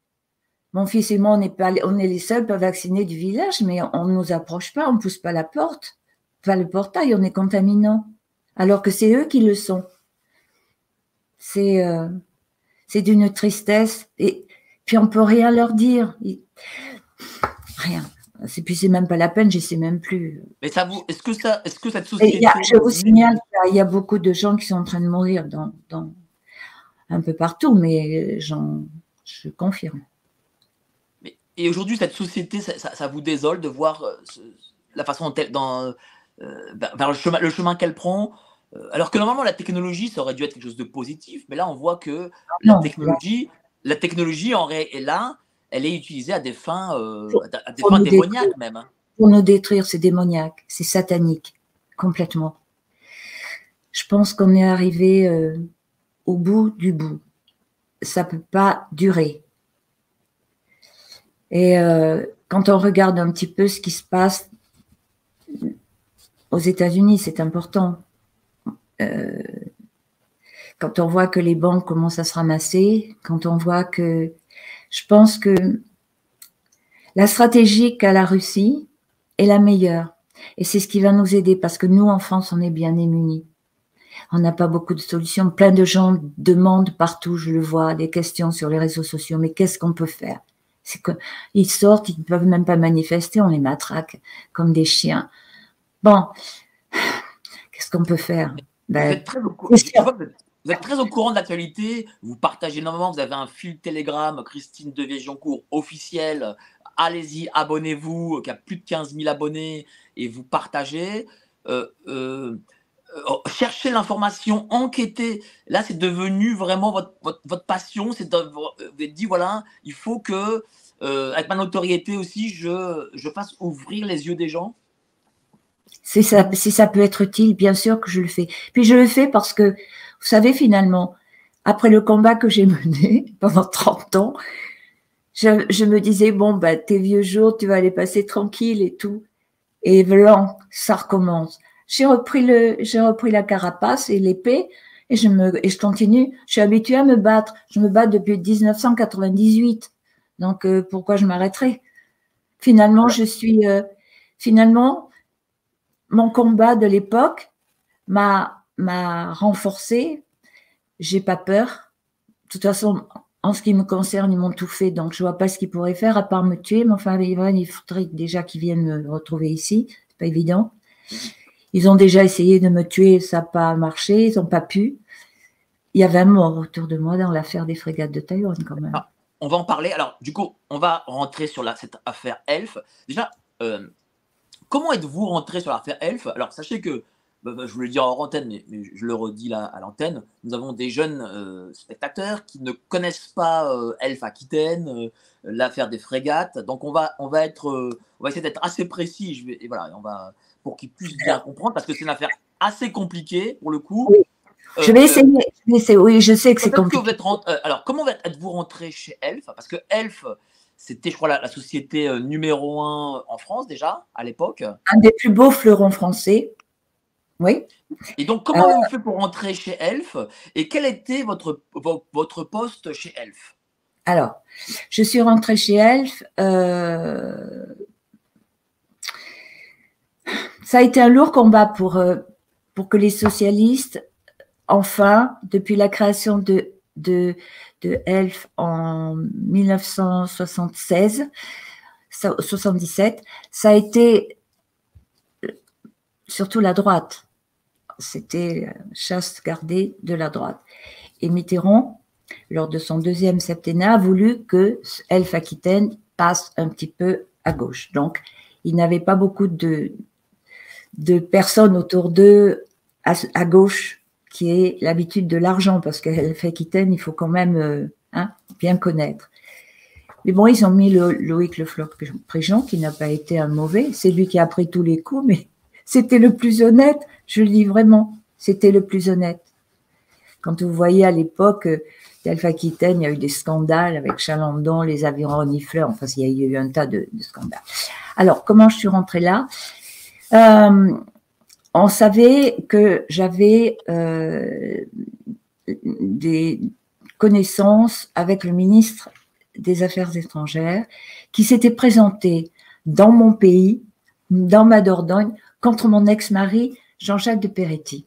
Speaker 4: Mon fils et moi, on est, pas, on est les seuls pas vaccinés du village, mais on ne nous approche pas, on ne pousse pas la porte. Pas le portail, on est contaminant. Alors que c'est eux qui le sont. C'est euh, d'une tristesse. Et puis, on ne peut rien leur dire. Ils, Rien. Et puis c'est même pas la peine, je sais même plus.
Speaker 3: Mais ça vous, est-ce que ça, est-ce que cette société.
Speaker 4: Y a, je vous signale qu'il y a beaucoup de gens qui sont en train de mourir dans, dans un peu partout, mais j'en, je confirme.
Speaker 3: Mais, et aujourd'hui, cette société, ça, ça, ça vous désole de voir euh, ce, la façon dont elle, dans, euh, vers le chemin, le chemin qu'elle prend, euh, alors que normalement la technologie, ça aurait dû être quelque chose de positif, mais là on voit que ah, la non, technologie, là. la technologie en ré, est là. Elle est utilisée à des fins, euh, pour, à des fins démoniaques détruire, même. Hein.
Speaker 4: Pour nous détruire, c'est démoniaque, c'est satanique, complètement. Je pense qu'on est arrivé euh, au bout du bout. Ça ne peut pas durer. Et euh, quand on regarde un petit peu ce qui se passe aux États-Unis, c'est important. Euh, quand on voit que les banques commencent à se ramasser, quand on voit que je pense que la stratégie qu'a la Russie est la meilleure. Et c'est ce qui va nous aider parce que nous, en France, on est bien démunis. On n'a pas beaucoup de solutions. Plein de gens demandent partout, je le vois, des questions sur les réseaux sociaux. Mais qu'est-ce qu'on peut faire? C'est qu'ils sortent, ils ne peuvent même pas manifester, on les matraque comme des chiens. Bon, qu'est-ce qu'on peut faire?
Speaker 3: Ben, vous êtes très au courant. Vous êtes très au courant de l'actualité, vous partagez énormément, vous avez un fil Telegram, Christine Deviez-Joncourt officiel, allez-y, abonnez-vous, qui a plus de quinze mille abonnés, et vous partagez. Euh, euh, euh, cherchez l'information, enquêtez. Là, c'est devenu vraiment votre, votre, votre passion. C'est de, vous êtes dit, voilà, il faut que, euh, avec ma notoriété aussi, je, je fasse ouvrir les yeux des gens.
Speaker 4: Si ça, si ça peut être utile, bien sûr que je le fais. Puis je le fais parce que, vous savez, finalement, après le combat que j'ai mené pendant trente ans, je, je me disais, bon, bah, tes vieux jours, tu vas les passer tranquille et tout. Et blanc, ça recommence. J'ai repris le, j'ai repris la carapace et l'épée et je me, et je continue. Je suis habituée à me battre. Je me bats depuis mille neuf cent quatre-vingt-dix-huit. Donc, euh, pourquoi je m'arrêterai? Finalement, je suis, euh, finalement, mon combat de l'époque m'a, m'a renforcé. J'ai pas peur. De toute façon, en ce qui me concerne, ils m'ont tout fait, donc je ne vois pas ce qu'ils pourraient faire à part me tuer. Mais enfin, il faudrait déjà qu'ils viennent me retrouver ici. C'est pas évident. Ils ont déjà essayé de me tuer, ça n'a pas marché, ils n'ont pas pu. Il y a vingt morts autour de moi dans l'affaire des frégates de Taïwan, quand même.
Speaker 3: Ah, on va en parler. Alors, du coup, on va rentrer sur la, cette affaire Elf. Déjà, euh, comment êtes-vous rentré sur l'affaire Elf? Alors, sachez que, bah, bah, je voulais le dire en antenne, mais, mais je le redis là à l'antenne, nous avons des jeunes euh, spectateurs qui ne connaissent pas euh, Elf Aquitaine, euh, l'affaire des frégates. Donc, on va, on va, être, euh, on va essayer d'être assez précis. Je vais, et voilà, on va, pour qu'ils puissent bien comprendre, parce que c'est une affaire assez compliquée, pour le coup.
Speaker 4: Oui. Je vais essayer. Euh, je vais essayer. Oui, je sais que c'est compliqué. Que vous êtes
Speaker 3: rentré, euh, alors, comment êtes-vous rentré chez Elf? Parce que Elf, c'était, je crois, la, la société euh, numéro un en France déjà, à l'époque.
Speaker 4: Un des plus beaux fleurons français. Oui.
Speaker 3: Et donc, comment euh, avez-vous fait pour rentrer chez Elf? Et quel était votre, votre poste chez Elf?
Speaker 4: Alors, je suis rentrée chez Elf. Euh, ça a été un lourd combat pour, euh, pour que les socialistes, enfin, depuis la création de, de, de Elf en mille neuf cent soixante-seize, soixante-dix-sept, ça a été surtout la droite. C'était chasse gardée de la droite. Et Mitterrand, lors de son deuxième septennat, a voulu que Elf Aquitaine passe un petit peu à gauche. Donc, il n'avait pas beaucoup de, de personnes autour d'eux à, à gauche qui aient l'habitude de l'argent, parce qu'Elf Aquitaine, il faut quand même euh, hein, bien connaître. Mais bon, ils ont mis le, Loïc Le Floch-Préjean, qui n'a pas été un mauvais. C'est lui qui a pris tous les coups, mais c'était le plus honnête. Je le dis vraiment, c'était le plus honnête. Quand vous voyez à l'époque, d'Elf Aquitaine, il y a eu des scandales avec Chalandon, les avions renifleurs, enfin, il y a eu un tas de, de scandales. Alors, comment je suis rentrée là? euh, On savait que j'avais euh, des connaissances avec le ministre des Affaires étrangères qui s'était présenté dans mon pays, dans ma Dordogne, contre mon ex-mari, Jean-Jacques de Peretti,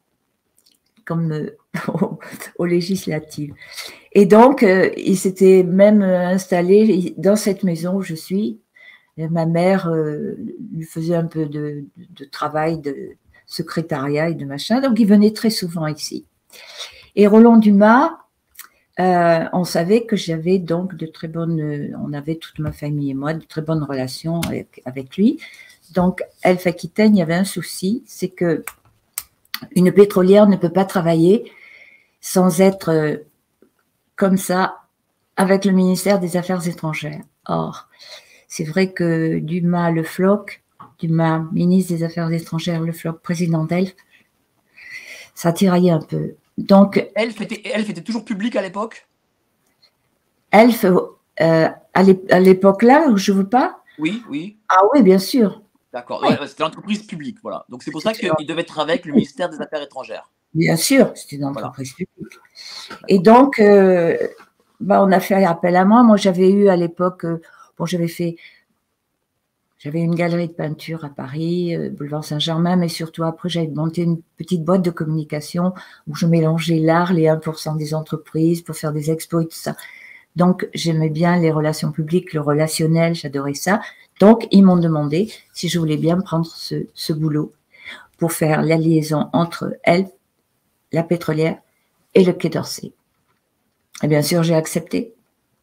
Speaker 4: comme euh, aux, aux législatives. Et donc, euh, il s'était même installé dans cette maison où je suis. Et ma mère euh, lui faisait un peu de, de travail de secrétariat et de machin, donc il venait très souvent ici. Et Roland Dumas, euh, on savait que j'avais donc de très bonnes, on avait toute ma famille et moi, de très bonnes relations avec, avec lui. Donc, Elf Aquitaine, il y avait un souci, c'est que une pétrolière ne peut pas travailler sans être euh, comme ça avec le ministère des Affaires étrangères. Or, c'est vrai que Dumas Le Floch, Dumas, ministre des Affaires étrangères, Le Floch, président d'Elf, ça tiraillait un peu. Donc,
Speaker 3: Elf était, Elf était toujours public à l'époque?
Speaker 4: Elf, euh, à l'époque là, où je veux pas?
Speaker 3: Oui, oui.
Speaker 4: Ah oui, bien sûr.
Speaker 3: D'accord, ouais. C'était l'entreprise publique, voilà. Donc c'est pour ça qu'il devait être avec le ministère des Affaires étrangères.
Speaker 4: Bien sûr, c'était une entreprise voilà. publique. Et donc, euh, bah, on a fait appel à moi. Moi, j'avais eu à l'époque, euh, bon, j'avais fait, j'avais une galerie de peinture à Paris, euh, boulevard Saint-Germain, mais surtout après, j'avais monté une petite boîte de communication où je mélangeais l'art, les un pour cent des entreprises pour faire des expos et tout ça. Donc, j'aimais bien les relations publiques, le relationnel, j'adorais ça. Donc, ils m'ont demandé si je voulais bien prendre ce, ce boulot pour faire la liaison entre elle, la pétrolière et le Quai d'Orsay. Et bien sûr, j'ai accepté.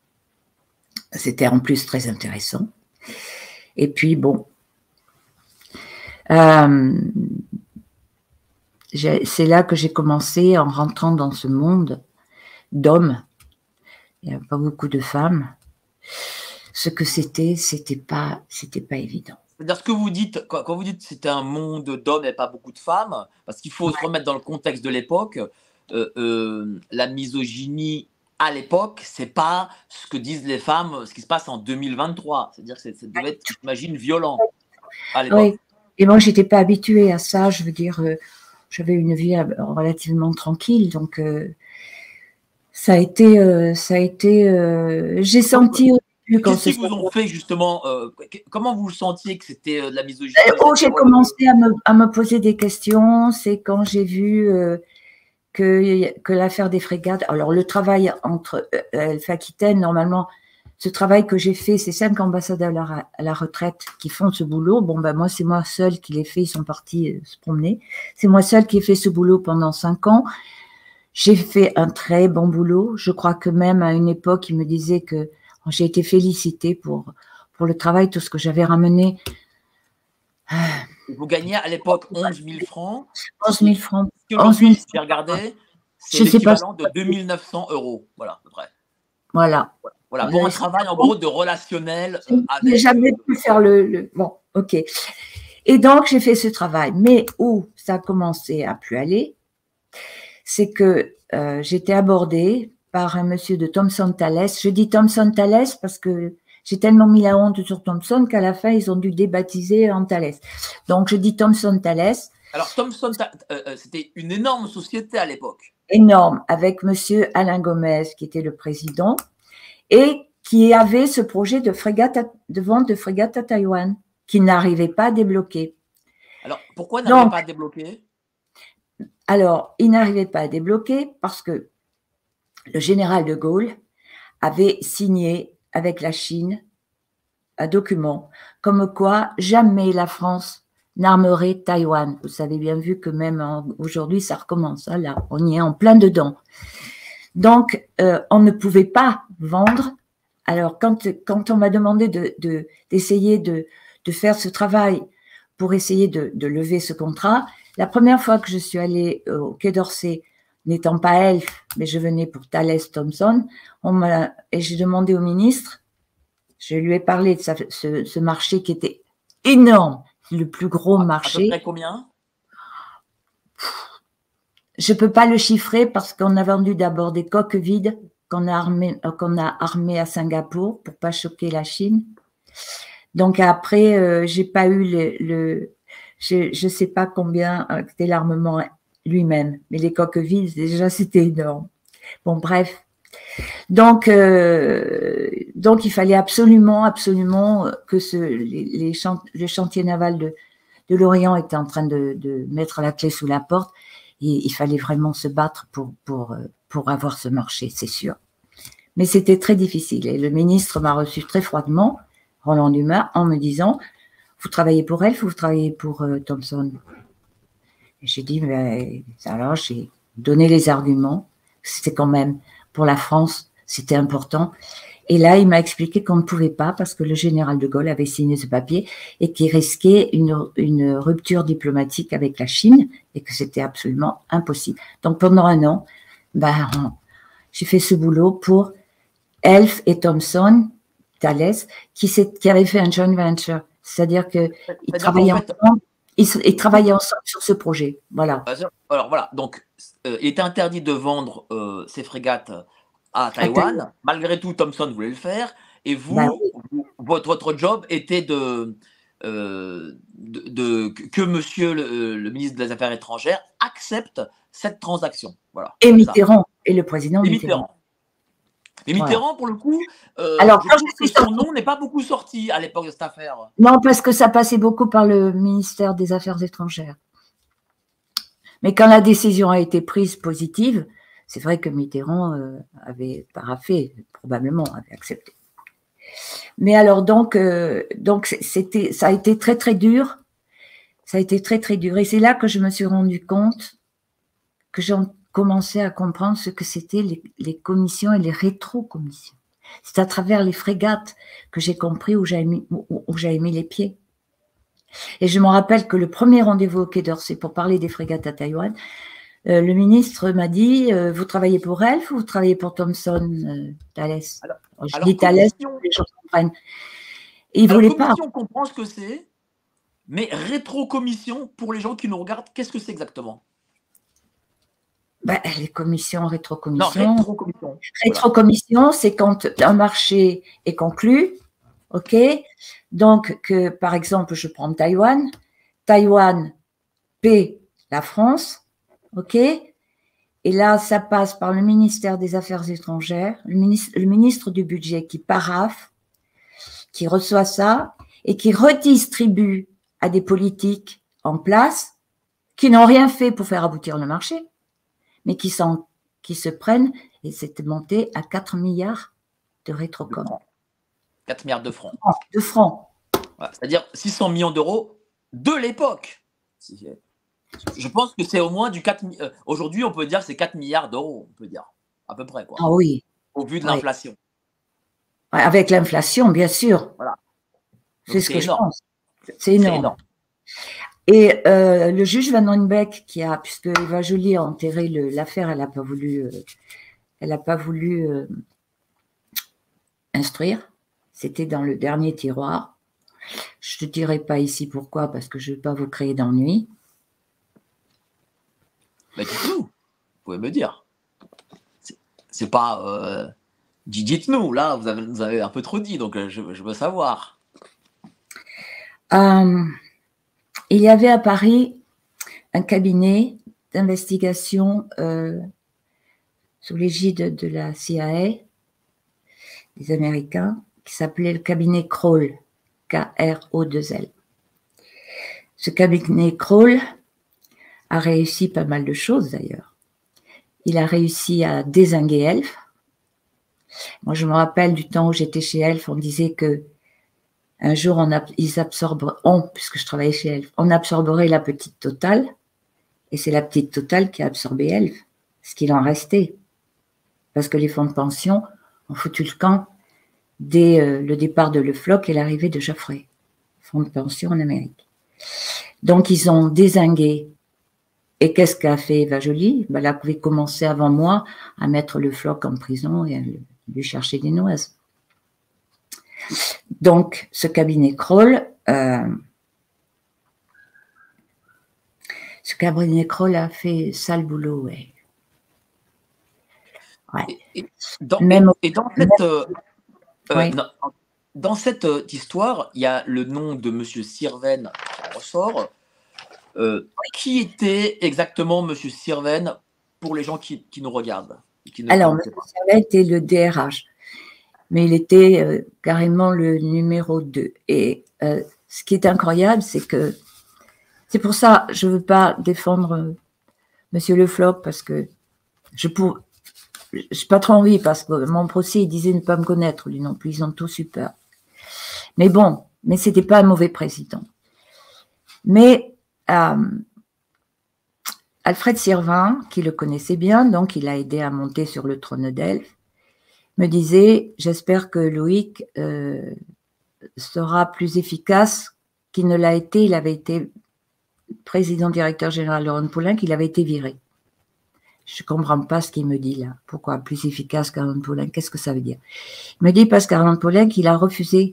Speaker 4: C'était en plus très intéressant. Et puis, bon, euh, c'est là que j'ai commencé en rentrant dans ce monde d'hommes. Il n'y a pas beaucoup de femmes. Ce que c'était, c'était pas, c'était pas évident.
Speaker 3: C'est-à-dire ce que vous dites, quand vous dites que c'était un monde d'hommes et pas beaucoup de femmes, parce qu'il faut ouais. se remettre dans le contexte de l'époque, euh, euh, la misogynie à l'époque, c'est pas ce que disent les femmes, ce qui se passe en deux mille vingt-trois. C'est-à-dire que ça devait être, j'imagine, violent à l'époque. Oui.
Speaker 4: Et moi, j'étais pas habituée à ça. Je veux dire, euh, j'avais une vie relativement tranquille, donc euh, ça a été, euh, ça a été. Euh, j'ai senti.
Speaker 3: Qu'est-ce qu'ils vous ont fait justement euh, Comment vous sentiez que c'était euh, de la misogynie?
Speaker 4: Oh, j'ai commencé à me, à me poser des questions. C'est quand j'ai vu euh, que, que l'affaire des frégates. Alors, le travail entre euh, Elf Aquitaine, normalement, ce travail que j'ai fait, c'est cinq ambassadeurs à la, à la retraite qui font ce boulot. Bon, ben moi, c'est moi seule qui l'ai fait. Ils sont partis euh, se promener. C'est moi seule qui ai fait ce boulot pendant cinq ans. J'ai fait un très bon boulot. Je crois que même à une époque, ils me disaient que j'ai été félicitée pour, pour le travail, tout ce que j'avais ramené.
Speaker 3: Vous gagnez à l'époque onze mille francs.
Speaker 4: onze mille francs.
Speaker 3: Aujourd'hui, si j'ai regardé, c'est l'équivalent
Speaker 4: pas...
Speaker 3: de deux mille neuf cents euros. Voilà, à peu près.
Speaker 4: Voilà.
Speaker 3: Voilà, pour un travail en gros de relationnel.
Speaker 4: Je n'ai jamais pu faire le, le… Bon, ok. Et donc, j'ai fait ce travail. Mais où ça a commencé à plus aller, c'est que euh, j'étais abordée par un monsieur de Thomson Tales. Je dis Thomson Tales parce que j'ai tellement mis la honte sur Thomson qu'à la fin, ils ont dû débaptiser en Thales. Donc, je dis Thomson Tales.
Speaker 3: Alors, Thomson, euh, c'était une énorme société à l'époque.
Speaker 4: Énorme, avec monsieur Alain Gomez, qui était le président, et qui avait ce projet de, frégate à, de vente de frégates à Taïwan, qui n'arrivait pas à débloquer.
Speaker 3: Alors, pourquoi n'arrivait pas à débloquer?
Speaker 4: Alors, il n'arrivait pas à débloquer parce que le général de Gaulle avait signé avec la Chine un document comme quoi jamais la France n'armerait Taïwan. Vous avez bien vu que même aujourd'hui, ça recommence. Hein, là, on y est en plein dedans. Donc, euh, on ne pouvait pas vendre. Alors, quand, quand on m'a demandé de, de, d'essayer de, de faire ce travail pour essayer de, de lever ce contrat, la première fois que je suis allée au Quai d'Orsay, n'étant pas Elf, mais je venais pour Thales Thomson, on m'a, et j'ai demandé au ministre, je lui ai parlé de sa, ce, ce marché qui était énorme, le plus gros marché.
Speaker 3: À peu près combien?
Speaker 4: Je ne peux pas le chiffrer parce qu'on a vendu d'abord des coques vides qu'on a armées qu'on a armées à Singapour pour ne pas choquer la Chine. Donc après, euh, j'ai pas eu le, le je ne sais pas combien c'était l'armement lui-même, mais les coques vides, déjà, c'était énorme. Bon, bref. Donc, euh, donc, il fallait absolument, absolument que ce, les, les chant, le chantier naval de, de l'Orient était en train de, de mettre la clé sous la porte. Et il fallait vraiment se battre pour, pour, pour avoir ce marché, c'est sûr. Mais c'était très difficile. Et le ministre m'a reçu très froidement, Roland Dumas, en me disant « Vous travaillez pour Elf ou vous travaillez pour euh, Thomson ?» Et j'ai dit ben, alors j'ai donné les arguments. C'était quand même, pour la France, c'était important. Et là, il m'a expliqué qu'on ne pouvait pas parce que le général de Gaulle avait signé ce papier et qu'il risquait une, une rupture diplomatique avec la Chine et que c'était absolument impossible. Donc, pendant un an, ben, j'ai fait ce boulot pour Elf et Thomson, Thales, qui, qui avaient fait un joint venture. C'est-à-dire qu'ils travaillaient, en fait, ensemble, ils, ils travaillaient ensemble sur ce projet. Voilà.
Speaker 3: Alors, voilà. Donc, euh, il était interdit de vendre euh, ces frégates à Taïwan. À Malgré tout, Thomson voulait le faire. Et vous, bah oui. vous votre, votre job était de, euh, de, de que monsieur le, le ministre des Affaires étrangères accepte cette transaction. Voilà.
Speaker 4: Et Mitterrand, ça. Et le président
Speaker 3: et
Speaker 4: Mitterrand.
Speaker 3: Mitterrand. Et Mitterrand, voilà. Pour le coup, euh,
Speaker 4: alors,
Speaker 3: je trouve que son nom n'est pas beaucoup sorti à l'époque de cette affaire.
Speaker 4: Non, parce que ça passait beaucoup par le ministère des Affaires étrangères. Mais quand la décision a été prise positive, c'est vrai que Mitterrand euh, avait paraphé, probablement avait accepté. Mais alors donc, euh, donc c'était, ça a été très très dur, ça a été très très dur. Et c'est là que je me suis rendu compte que j'ai commencé à comprendre ce que c'était les, les commissions et les rétro-commissions. C'est à travers les frégates que j'ai compris où j'avais mis, où, où j'avais mis les pieds. Et je me rappelle que le premier rendez-vous au Quai d'Orsay pour parler des frégates à Taïwan, Euh, le ministre m'a dit euh, vous travaillez pour Elf ou vous travaillez pour Thomson euh, Thales? Alors, alors, je alors, dis Thales, les gens comprennent. Et il ne voulait pas.
Speaker 3: On comprend ce que c'est, mais rétro-commission, pour les gens qui nous regardent, qu'est-ce que c'est exactement?
Speaker 4: Ben, les commissions, rétro-commission.
Speaker 3: Non, rétro-commission.
Speaker 4: Rétro-commission, voilà. C'est quand un marché est conclu, ok? Donc, que par exemple, je prends Taïwan, Taïwan paie la France. OK? Et là, ça passe par le ministère des Affaires étrangères, le ministre, le ministre du Budget qui paraphe, qui reçoit ça et qui redistribue à des politiques en place qui n'ont rien fait pour faire aboutir le marché. mais qui, sont, qui se prennent, et c'était monté à quatre milliards de rétrocom.
Speaker 3: quatre milliards de francs.
Speaker 4: De francs.
Speaker 3: Voilà, c'est-à-dire six cents millions d'euros de l'époque. Je pense que c'est au moins du quatre. Euh, Aujourd'hui, on peut dire que c'est quatre milliards d'euros, on peut dire, à peu près, quoi.
Speaker 4: Ah oui.
Speaker 3: Au vu de
Speaker 4: Oui.
Speaker 3: l'inflation.
Speaker 4: Ouais, avec l'inflation, bien sûr.
Speaker 3: Voilà.
Speaker 4: C'est ce que
Speaker 3: énorme.
Speaker 4: je pense. C'est énorme.
Speaker 3: énorme.
Speaker 4: Et euh, le juge Van Hoenbeck, qui a, puisque Eva Joly a enterré l'affaire, elle n'a pas voulu, euh, elle n'a pas voulu euh, instruire. C'était dans le dernier tiroir. Je ne te dirai pas ici pourquoi, parce que je ne veux pas vous créer d'ennui.
Speaker 3: Mais dites-nous, vous pouvez me dire. C'est pas... Euh, dites-nous, là, vous avez, vous avez un peu trop dit, donc je, je veux savoir.
Speaker 4: Euh, il y avait à Paris un cabinet d'investigation euh, sous l'égide de la C I A, des Américains, qui s'appelait le cabinet Kroll, K R O deux L. Ce cabinet Kroll a réussi pas mal de choses d'ailleurs. Il a réussi à dézinguer Elf. Moi, je me rappelle du temps où j'étais chez Elf, on disait que un jour, on a, ils absorberaient, on, puisque je travaillais chez Elf, on absorberait la petite Total, et c'est la petite Total qui a absorbé Elf, ce qu'il en restait. Parce que les fonds de pension ont foutu le camp dès euh, le départ de Le Floch et l'arrivée de Geoffrey, fonds de pension en Amérique. Donc, ils ont dézingué. Et qu'est-ce qu'a fait Eva Joly? Ben, elle avait commencé avant moi à mettre Le Floch en prison et à lui chercher des noises. Donc, ce cabinet Kroll, euh, ce cabinet Kroll a fait sale boulot, ouais. Ouais.
Speaker 3: Et, et, dans,
Speaker 4: même,
Speaker 3: et, et dans cette, euh,
Speaker 4: ouais.
Speaker 3: euh, dans, dans cette euh, histoire, il y a le nom de Monsieur Sirven qui ressort. Euh, qui était exactement Monsieur Sirven pour les gens qui, qui nous regardent et qui ne
Speaker 4: Alors, Monsieur Sirven était le D R H, mais il était euh, carrément le numéro deux. Et euh, ce qui est incroyable, c'est que c'est pour ça que je ne veux pas défendre euh, Monsieur Le Floch parce que je pour, je n'ai pas trop envie parce que mon procès il disait ne pas me connaître lui non plus, ils ont tous eu peur. Mais bon, mais c'était pas un mauvais président. Mais Euh, Alfred Sirven, qui le connaissait bien, donc il a aidé à monter sur le trône d'Elf, me disait, j'espère que Loïc euh, sera plus efficace qu'il ne l'a été. Il avait été président directeur général de Ron Poulin, qu'il avait été viré. Je ne comprends pas ce qu'il me dit là. Pourquoi plus efficace qu'Aaron Poulin? Qu'est-ce que ça veut dire? Il me dit parce qu'Aaron Poulin, qu'il a refusé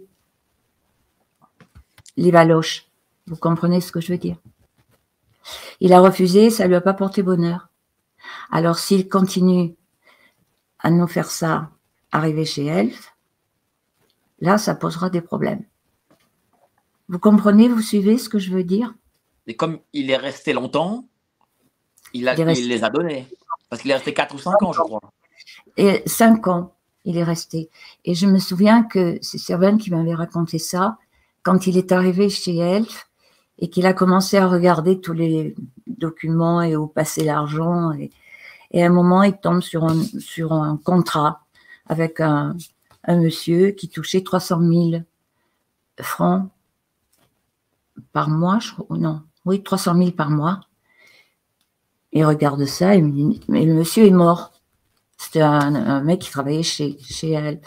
Speaker 4: les valoches. Vous comprenez ce que je veux dire? Il a refusé, ça ne lui a pas porté bonheur. Alors, s'il continue à nous faire ça, arriver chez Elf, là, ça posera des problèmes. Vous comprenez, vous suivez ce que je veux dire?
Speaker 3: Et comme il est resté longtemps, il, a,
Speaker 4: il, resté...
Speaker 3: il les a donnés. Parce qu'il est resté quatre ou cinq ans, je crois.
Speaker 4: Et cinq ans, il est resté. Et je me souviens que c'est Sirven qui m'avait raconté ça, quand il est arrivé chez Elf, et qu'il a commencé à regarder tous les documents et où passait l'argent. Et, et à un moment, il tombe sur un, sur un contrat avec un, un monsieur qui touchait trois cent mille francs par mois, je crois. Non, oui, trois cent mille par mois. Il regarde ça et me dit, mais le monsieur est mort. C'était un, un mec qui travaillait chez, chez Help.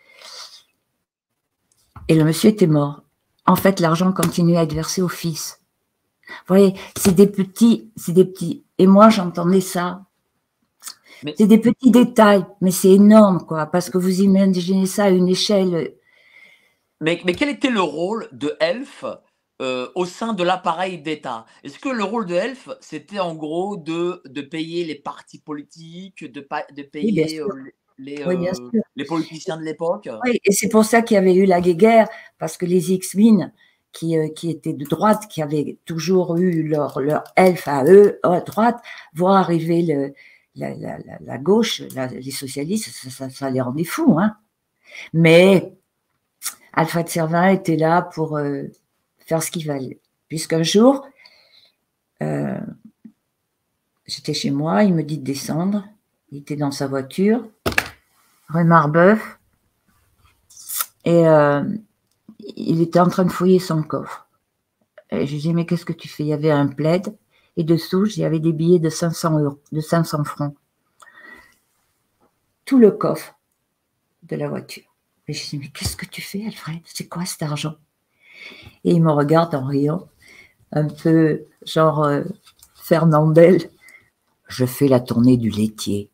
Speaker 4: Et le monsieur était mort. En fait, l'argent continuait à être versé au fils. Vous voyez, c'est des petits, c'est des petits. Et moi, j'entendais ça. Mais... C'est des petits détails, mais c'est énorme, quoi, parce que vous imaginez ça à une échelle.
Speaker 3: Mais, mais quel était le rôle de Elf euh, au sein de l'appareil d'État? Est-ce que le rôle de Elf, c'était en gros de, de payer les partis politiques, de, de payer oui, euh, les,
Speaker 4: oui,
Speaker 3: euh, les politiciens de l'époque?
Speaker 4: Oui, et c'est pour ça qu'il y avait eu la guéguerre, parce que les X-Men, qui, euh, qui étaient de droite, qui avaient toujours eu leur, leur Elf à eux, à droite, voir arriver le, la, la, la, la gauche, la, les socialistes, ça, ça, ça les rendait fous. Hein. Mais Alfred Sirven était là pour euh, faire ce qu'il fallait. Puisqu'un jour, euh, j'étais chez moi, il me dit de descendre. Il était dans sa voiture, rue Marbeuf, et euh, il était en train de fouiller son coffre. Et je lui dis, mais qu'est-ce que tu fais? Il y avait un plaid, et dessous, il y avait des billets de cinq cents euros, de cinq cents francs. Tout le coffre de la voiture. Et je dis, mais qu'est-ce que tu fais, Alfred? C'est quoi cet argent? Et il me regarde en riant, un peu genre euh, Fernandel. Je fais la tournée du laitier.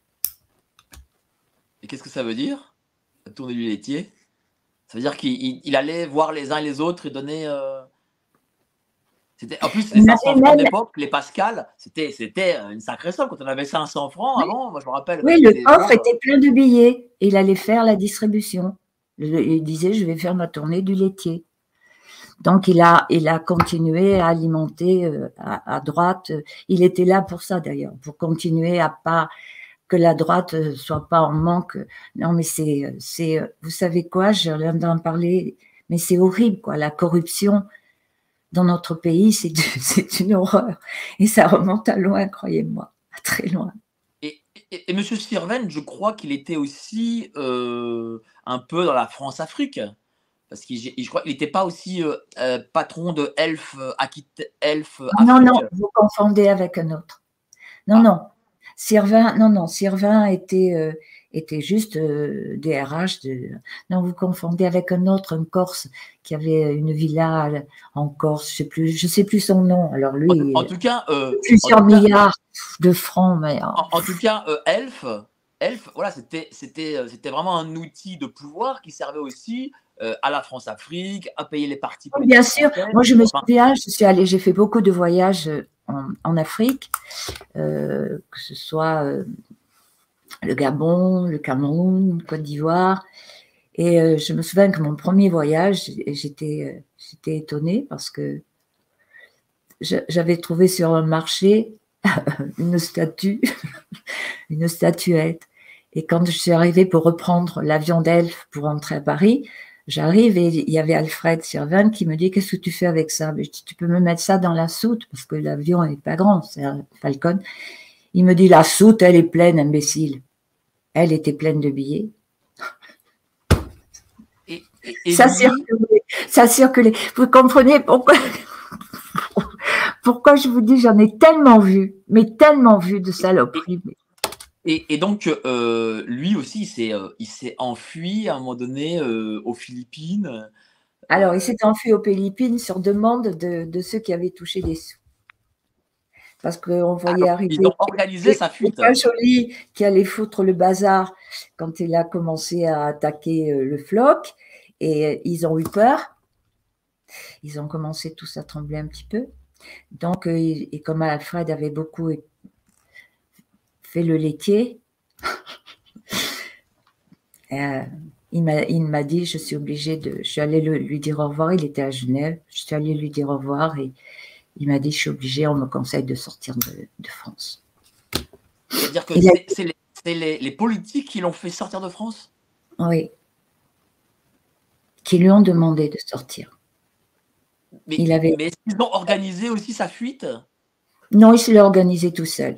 Speaker 3: Et qu'est-ce que ça veut dire, la tournée du laitier? Ça veut dire qu'il il, il allait voir les uns et les autres et donner. Euh... C'était, en plus, les cinq cents francs de l'époque, les Pascal, c'était, c'était une sacrée somme. Quand on avait cinq cents francs
Speaker 4: oui.
Speaker 3: avant, moi je me rappelle.
Speaker 4: Oui, le coffre jours, était plein de billets et il allait faire la distribution. Il disait, je vais faire ma tournée du laitier. Donc, il a, il a continué à alimenter euh, à, à droite. Il était là pour ça, d'ailleurs, pour continuer à pas que la droite ne soit pas en manque. Non, mais c'est, c'est, vous savez quoi, je viens d'en parler, mais c'est horrible, quoi. La corruption dans notre pays, c'est, c'est une horreur. Et ça remonte à loin, croyez-moi, à très loin.
Speaker 3: Et, et, et M. Sirven, je crois qu'il était aussi euh, un peu dans la France-Afrique. Parce que je crois qu'il n'était pas aussi euh, euh, patron de Elf, euh, Aquitaine, Elf euh,
Speaker 4: Non,
Speaker 3: Afrique.
Speaker 4: non, vous confondez avec un autre. Non, ah. non. Sirven, non, non, Sirven était, euh, était juste euh, D R H. De... Non, vous confondez avec un autre, un Corse, qui avait une villa en Corse, je sais plus, je sais plus son nom. Alors lui,
Speaker 3: en, en tout cas, euh,
Speaker 4: plusieurs
Speaker 3: en tout
Speaker 4: milliards
Speaker 3: cas,
Speaker 4: de francs. Mais,
Speaker 3: en, en tout cas, euh, Elf, Elf, voilà, c'était, c'était, c'était vraiment un outil de pouvoir qui servait aussi euh, à la France-Afrique, à payer les partis politiques.
Speaker 4: Bien sûr, moi je me souviens, je suis allée, j'ai fait beaucoup de voyages en, en Afrique, euh, que ce soit euh, le Gabon, le Cameroun, Côte d'Ivoire. Et euh, je me souviens que mon premier voyage, j'étais, euh, j'étais étonnée parce que j'avais trouvé sur un marché une statue, une statuette. Et quand je suis arrivée pour reprendre l'avion d'Elf pour rentrer à Paris, j'arrive et il y avait Alfred Sirven qui me dit, qu'est-ce que tu fais avec ça? Je dis, tu peux me mettre ça dans la soute parce que l'avion n'est pas grand, c'est un Falcon. Il me dit, la soute, elle est pleine, imbécile. Elle était pleine de billets.
Speaker 3: Et, et, et
Speaker 4: ça,
Speaker 3: lui...
Speaker 4: circulait, ça circulait. Vous comprenez pourquoi, pourquoi je vous dis, j'en ai tellement vu, mais tellement vu de saloperies.
Speaker 3: Et, et donc, euh, lui aussi, il s'est, euh, il s'est enfui à un moment donné euh, aux Philippines.
Speaker 4: Alors, il s'est enfui aux Philippines sur demande de, de ceux qui avaient touché des sous. Parce qu'on voyait
Speaker 3: Alors,
Speaker 4: arriver.
Speaker 3: Ils ont organisé sa fuite.
Speaker 4: Joly qui allait foutre le bazar quand il a commencé à attaquer le floc. Et ils ont eu peur. Ils ont commencé tous à trembler un petit peu. Donc, et comme Alfred avait beaucoup fait le laitier, euh, il m'a, il m'a dit, je suis obligée de, je suis allée le, lui dire au revoir, il était à Genève, je suis allée lui dire au revoir et il m'a dit, je suis obligée, on me conseille de sortir de, de France.
Speaker 3: C'est-à-dire que c'est, a... c'est, les, c'est les, les politiques qui l'ont fait sortir de France?
Speaker 4: Oui. Qui lui ont demandé de sortir.
Speaker 3: Mais,
Speaker 4: il avait...
Speaker 3: mais est-ce qu'ils ont organisé aussi sa fuite?
Speaker 4: Non, il se l'a organisé tout seul.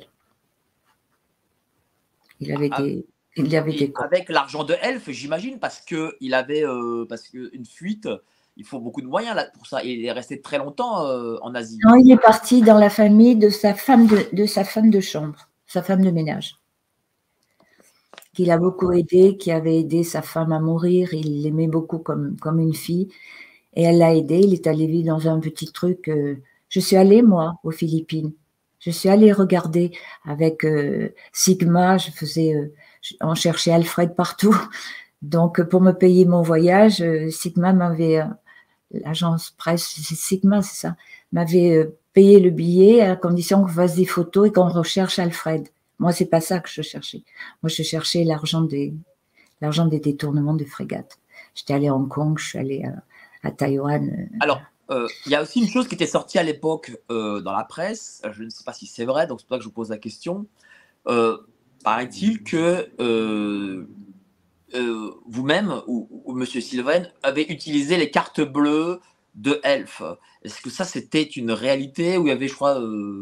Speaker 4: Il avait
Speaker 3: ah,
Speaker 4: des... Il avait des...
Speaker 3: Avec l'argent de Elf, j'imagine, parce qu'il avait euh, parce qu'une fuite, il faut beaucoup de moyens là, pour ça. Il est resté très longtemps euh, en Asie.
Speaker 4: Non, il est parti dans la famille de sa femme de, de sa femme de chambre, sa femme de ménage, qui l'a beaucoup aidé, qui avait aidé sa femme à mourir. Il l'aimait beaucoup comme, comme une fille. Et elle l'a aidé. Il est allé vivre dans un petit truc. Euh, je suis allée, moi, aux Philippines. Je suis allée regarder avec euh, Sigma. Je faisais... Euh, on cherchait Alfred partout. Donc, pour me payer mon voyage, euh, Sigma m'avait... Euh, l'agence presse, c'est Sigma, c'est ça, m'avait euh, payé le billet à condition qu'on fasse des photos et qu'on recherche Alfred. Moi, c'est pas ça que je cherchais. Moi, je cherchais l'argent des, l'argent des détournements de frégates. J'étais allée à Hong Kong, je suis allée à, à Taïwan. Euh,
Speaker 3: Alors, il euh, y a aussi une chose qui était sortie à l'époque euh, dans la presse, je ne sais pas si c'est vrai, donc c'est pour ça que je vous pose la question. Euh, paraît-il que euh, euh, vous-même ou, ou M. Sylvain avez utilisé les cartes bleues de Elf. Est-ce que ça, c'était une réalité où il y avait, je crois, euh,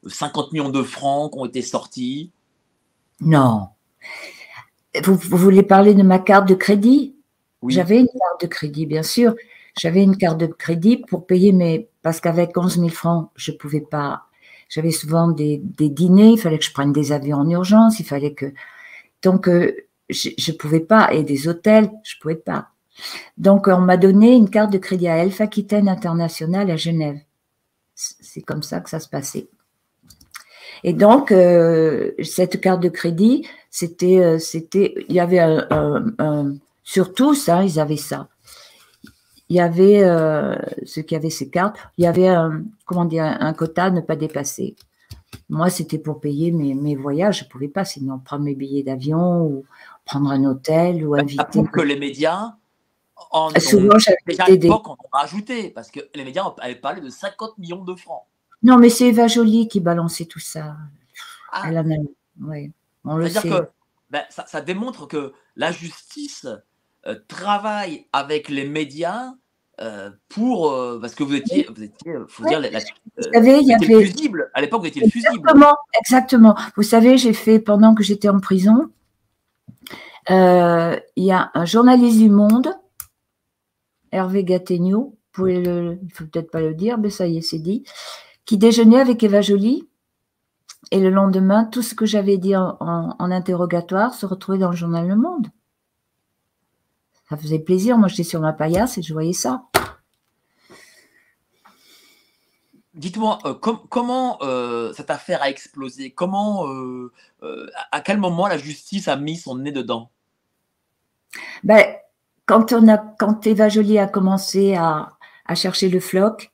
Speaker 3: cinquante millions de francs qui ont été sortis.
Speaker 4: Non. Vous, vous voulez parler de ma carte de crédit?
Speaker 3: Oui.
Speaker 4: J'avais une carte de crédit, bien sûr. J'avais une carte de crédit pour payer mes… Parce qu'avec onze mille francs, je ne pouvais pas… J'avais souvent des, des dîners, il fallait que je prenne des avions en urgence, il fallait que… Donc, euh, je ne pouvais pas. Et des hôtels, je ne pouvais pas. Donc, on m'a donné une carte de crédit à Elf Aquitaine International à Genève. C'est comme ça que ça se passait. Et donc, euh, cette carte de crédit, c'était… Euh, c'était, il y avait un… un, un sur tous, hein, ils avaient ça. Il y avait, euh, ceux qui avaient ces cartes, il y avait un, comment dire, un quota à ne pas dépasser. Moi, c'était pour payer mes, mes voyages. Je ne pouvais pas, sinon prendre mes billets d'avion ou prendre un hôtel ou inviter…
Speaker 3: Ça prouve que les médias, en
Speaker 4: Souvent,
Speaker 3: déjà à l'époque,
Speaker 4: des…
Speaker 3: on a rajouté, parce que les médias avaient parlé de cinquante millions de francs.
Speaker 4: Non, mais c'est Eva Joly qui balançait tout ça.
Speaker 3: Ah.
Speaker 4: Elle en a… Oui, on le sait.
Speaker 3: Que, ben, ça, ça démontre que la justice euh, travaille avec les médias euh, pour… Euh, parce que vous étiez, vous étiez faut
Speaker 4: ouais.
Speaker 3: dire, la, la,
Speaker 4: vous savez, il y avait…
Speaker 3: le fusible. À l'époque, vous étiez le fusible.
Speaker 4: Exactement, exactement. Vous savez, j'ai fait, pendant que j'étais en prison, euh, il y a un journaliste du Monde, Hervé Gattegno, il ne faut peut-être pas le dire, mais ça y est, c'est dit, qui déjeunait avec Eva Joly. Et le lendemain, tout ce que j'avais dit en, en, en interrogatoire se retrouvait dans le journal Le Monde. Ça faisait plaisir. Moi, j'étais sur ma paillasse et je voyais ça.
Speaker 3: Dites-moi, euh, com comment euh, cette affaire a explosé? Comment, euh, euh, à quel moment la justice a mis son nez dedans?
Speaker 4: Ben, quand, on a, quand Eva Joly a commencé à, à chercher le floc,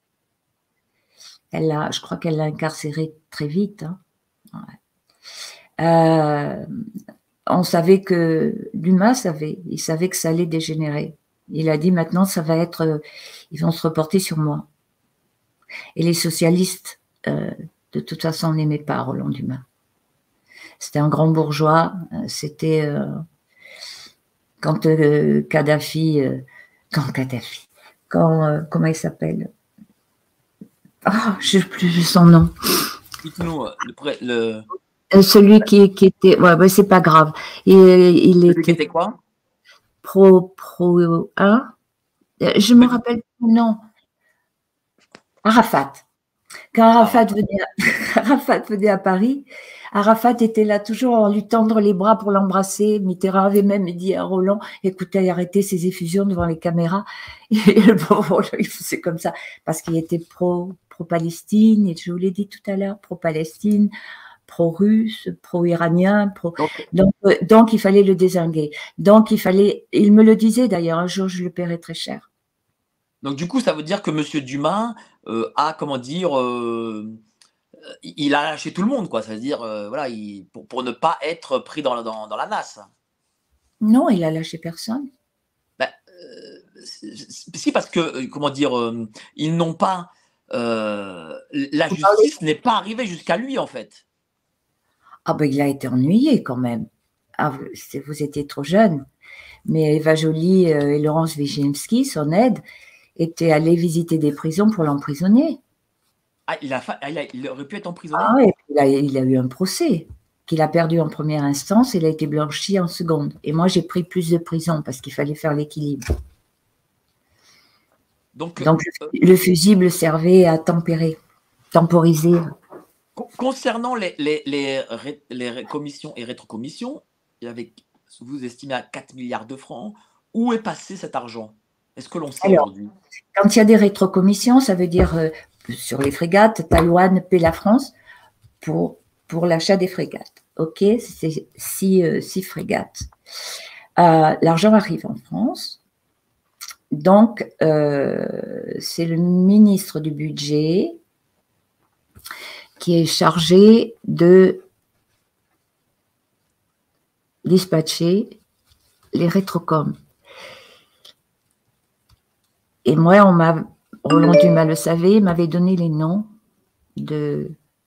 Speaker 4: elle a, je crois qu'elle l'a incarcéré très vite. Hein. Ouais. Euh, on savait que Dumas savait, il savait que ça allait dégénérer. Il a dit maintenant, ça va être, ils vont se reporter sur moi. Et les socialistes, euh, de toute façon, n'aimaient pas Roland Dumas. C'était un grand bourgeois. C'était euh, quand euh, Kadhafi, euh, quand Kadhafi, quand euh, comment il s'appelle? Ah, oh, je ne sais plus son nom.
Speaker 3: Dites-nous, le, le...
Speaker 4: Euh, celui qui, qui était, ouais, ben c'est pas grave. Il, il
Speaker 3: celui
Speaker 4: était,
Speaker 3: qui était quoi?
Speaker 4: Pro, pro, hein? Je me rappelle plus, non. Arafat. Quand Arafat venait, à, Arafat venait à Paris, Arafat était là toujours à lui tendre les bras pour l'embrasser. Mitterrand avait même dit à Roland, écoutez, arrêtez ces effusions devant les caméras. Et bon, il faisait comme ça, parce qu'il était pro, pro-Palestine, et je vous l'ai dit tout à l'heure, pro-Palestine, pro-russe, pro-iranien, pro… donc, euh, donc il fallait le dézinguer. Donc il fallait, il me le disait d'ailleurs, un jour je le paierai très cher.
Speaker 3: Donc du coup, ça veut dire que Monsieur Dumas euh, a, comment dire, euh, il a lâché tout le monde, quoi. Ça veut dire, euh, voilà, il, pour, pour ne pas être pris dans, dans, dans la nasse.
Speaker 4: Non, il a lâché personne.
Speaker 3: Ben, euh, si, parce que, comment dire, euh, ils n'ont pas, euh, la Vous justice n'est pas arrivée jusqu'à lui, en fait.
Speaker 4: Ah ben, il a été ennuyé quand même. Ah, vous, vous étiez trop jeune. Mais Eva Joly euh, et Laurence Vichemsky, son aide, étaient allés visiter des prisons pour l'emprisonner.
Speaker 3: Ah, il, a, il, a, il aurait pu être emprisonné?
Speaker 4: Ah, et il a, il a eu un procès qu'il a perdu en première instance, il a été blanchi en seconde. Et moi, j'ai pris plus de prison parce qu'il fallait faire l'équilibre. Donc, Donc euh, le fusible servait à tempérer, temporiser.
Speaker 3: Concernant les, les, les, les commissions et rétrocommissions, avec, vous estimez à quatre milliards de francs, où est passé cet argent? Est-ce que l'on sait aujourd'hui?
Speaker 4: Quand il y a des rétrocommissions, ça veut dire euh, sur les frégates, Taïwan paie la France pour, pour l'achat des frégates. OK, c'est six, euh, six frégates. Euh, L'argent arrive en France. Donc, euh, c'est le ministre du budget qui est chargé de dispatcher les rétrocoms. Et moi, on m'a, Roland Dumas le savait, il m'avait donné les noms de,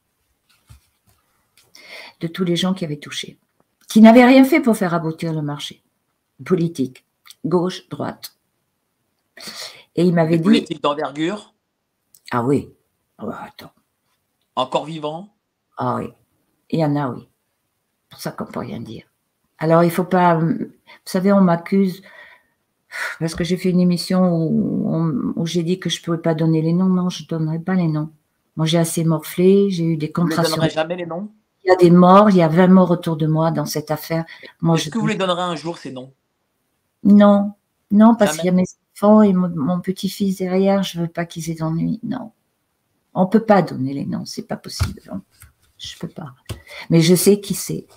Speaker 4: de tous les gens qui avaient touché, qui n'avaient rien fait pour faire aboutir le marché politique, gauche, droite. Et il m'avait dit…
Speaker 3: Politique d'envergure?
Speaker 4: Ah oui, oh, attends.
Speaker 3: Encore vivant?
Speaker 4: Ah oui, il y en a, oui. C'est pour ça qu'on ne peut rien dire. Alors, il ne faut pas… Vous savez, on m'accuse parce que j'ai fait une émission où, où j'ai dit que je ne pouvais pas donner les noms. Non, je ne donnerai pas les noms. Moi, j'ai assez morflé, j'ai eu des contractions.
Speaker 3: Vous ne donnerez jamais les noms?
Speaker 4: Il y a des morts, il y a vingt morts autour de moi dans cette affaire.
Speaker 3: Est-ce que vous les donnerez un jour, ces noms?
Speaker 4: Non, non, parce
Speaker 3: Jamais.
Speaker 4: qu'il y a mes enfants et mon, mon petit-fils derrière, je ne veux pas qu'ils aient d'ennui. Non, on ne peut pas donner les noms, c'est pas possible. Je ne peux pas. Mais je sais qui c'est.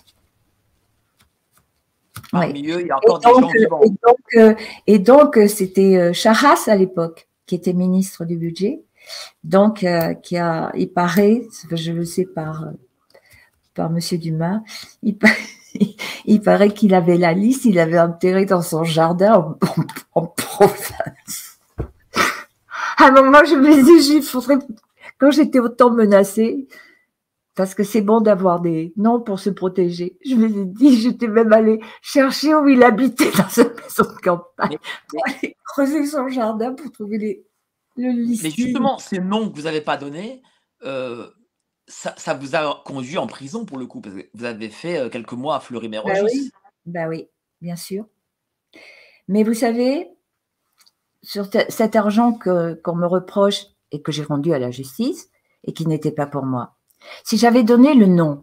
Speaker 3: Parmi
Speaker 4: Ouais.
Speaker 3: eux, il y a encore
Speaker 4: Et
Speaker 3: des
Speaker 4: donc,
Speaker 3: gens vivants.
Speaker 4: Et donc, euh, et donc euh, c'était euh, Charras à l'époque, qui était ministre du budget. Donc, euh, qui a, il paraît, je le sais par, par Monsieur Dumas, il, il paraît qu'il avait la liste, il l'avait enterrée dans son jardin en, en, en province. À un moment, je me dis, il faudrait, quand j'étais autant menacée, parce que c'est bon d'avoir des noms pour se protéger. Je me suis dit, j'étais même allée chercher où il habitait dans sa maison de campagne, mais, pour aller creuser son jardin pour trouver les, le listing.
Speaker 3: Mais justement, ces noms que vous n'avez pas donnés, euh, ça, ça vous a conduit en prison pour le coup, parce que vous avez fait quelques mois à Fleury-Mérogis.
Speaker 4: Bah oui, bah oui, bien sûr. Mais vous savez, sur cet argent que, qu'on me reproche et que j'ai rendu à la justice et qui n'était pas pour moi, si j'avais donné le nom,